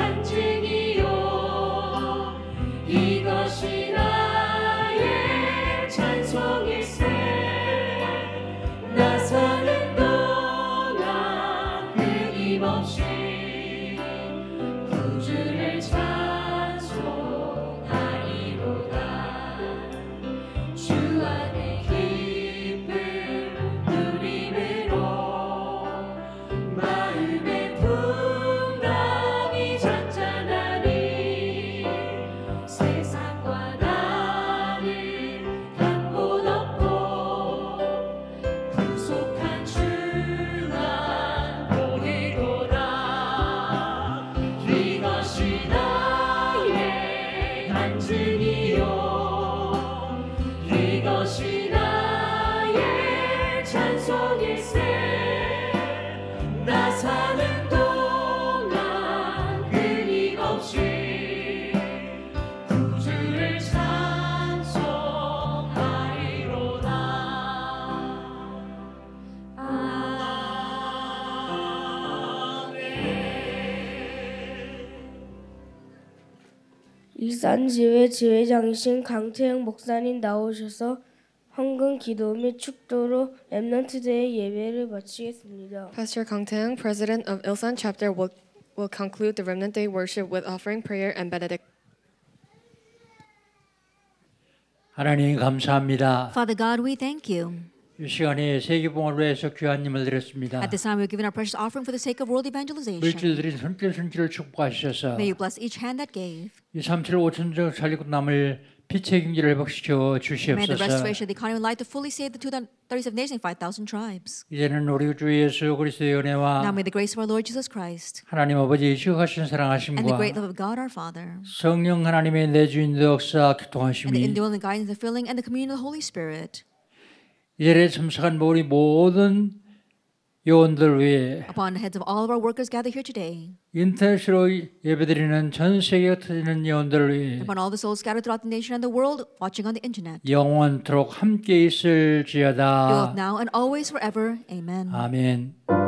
간증이요 이것이 나의 찬송일세. 나 사는 동안 끊임없이 구주를 찬송하리로다. 주 안에 기쁨 누림으로 마음의 풍랑이 잔잔하니 세상과 나를 한 곳 없고 구속한 주만 보이도다. 이것이 나의 간증이요 이것이 나의 찬송일세. 나 사는 동안 끊임없이 구주를 찬송하리로다. 일산지회 지회장이신 강태영 목사님 나오셔서 헌금 기도 및 축도로 렘넌트 데이 예배를 마치겠습니다. Pastor Kang Tae-young, President of Ilsan Chapter, will conclude the Remnant Day worship with offering, prayer, and benediction. 하나님 감사합니다. Father God, we thank you. 이 시간에 세계봉헌을 위해서 귀한 힘을 드렸습니다. At this time, we are giving our precious offering for the sake of world evangelization. 물질 드린 손길을 축복하셔서 May you bless each hand that gave. 이 3.7 5천정 살리고 남을 빛의 경제를 회복시켜 May the 주시옵소서. restoration of the economy light to fully save the 237 nations and 5,000 tribes. 이제는 우리 주 예수 그리스도의 은혜와 Now may the grace of our Lord Jesus Christ 하나님 아버지의 지극하신 and the 사랑하심과 great love of God our Father 성령 하나님의 내주인도 역사 and the 교통하심이 indwelling guidance, the filling, and the communion of the Holy Spirit 이 자리에 참석한 우리 모든 요원들 위해 upon the heads of all of our workers gathered here today, 인터넷으로 예배드리는 전 세계에 터지는 요원들을 위해 upon all the souls scattered throughout the nation and the world watching on the internet. 영원토록 함께 Both 있을지어다. now and always forever. Amen. 아멘.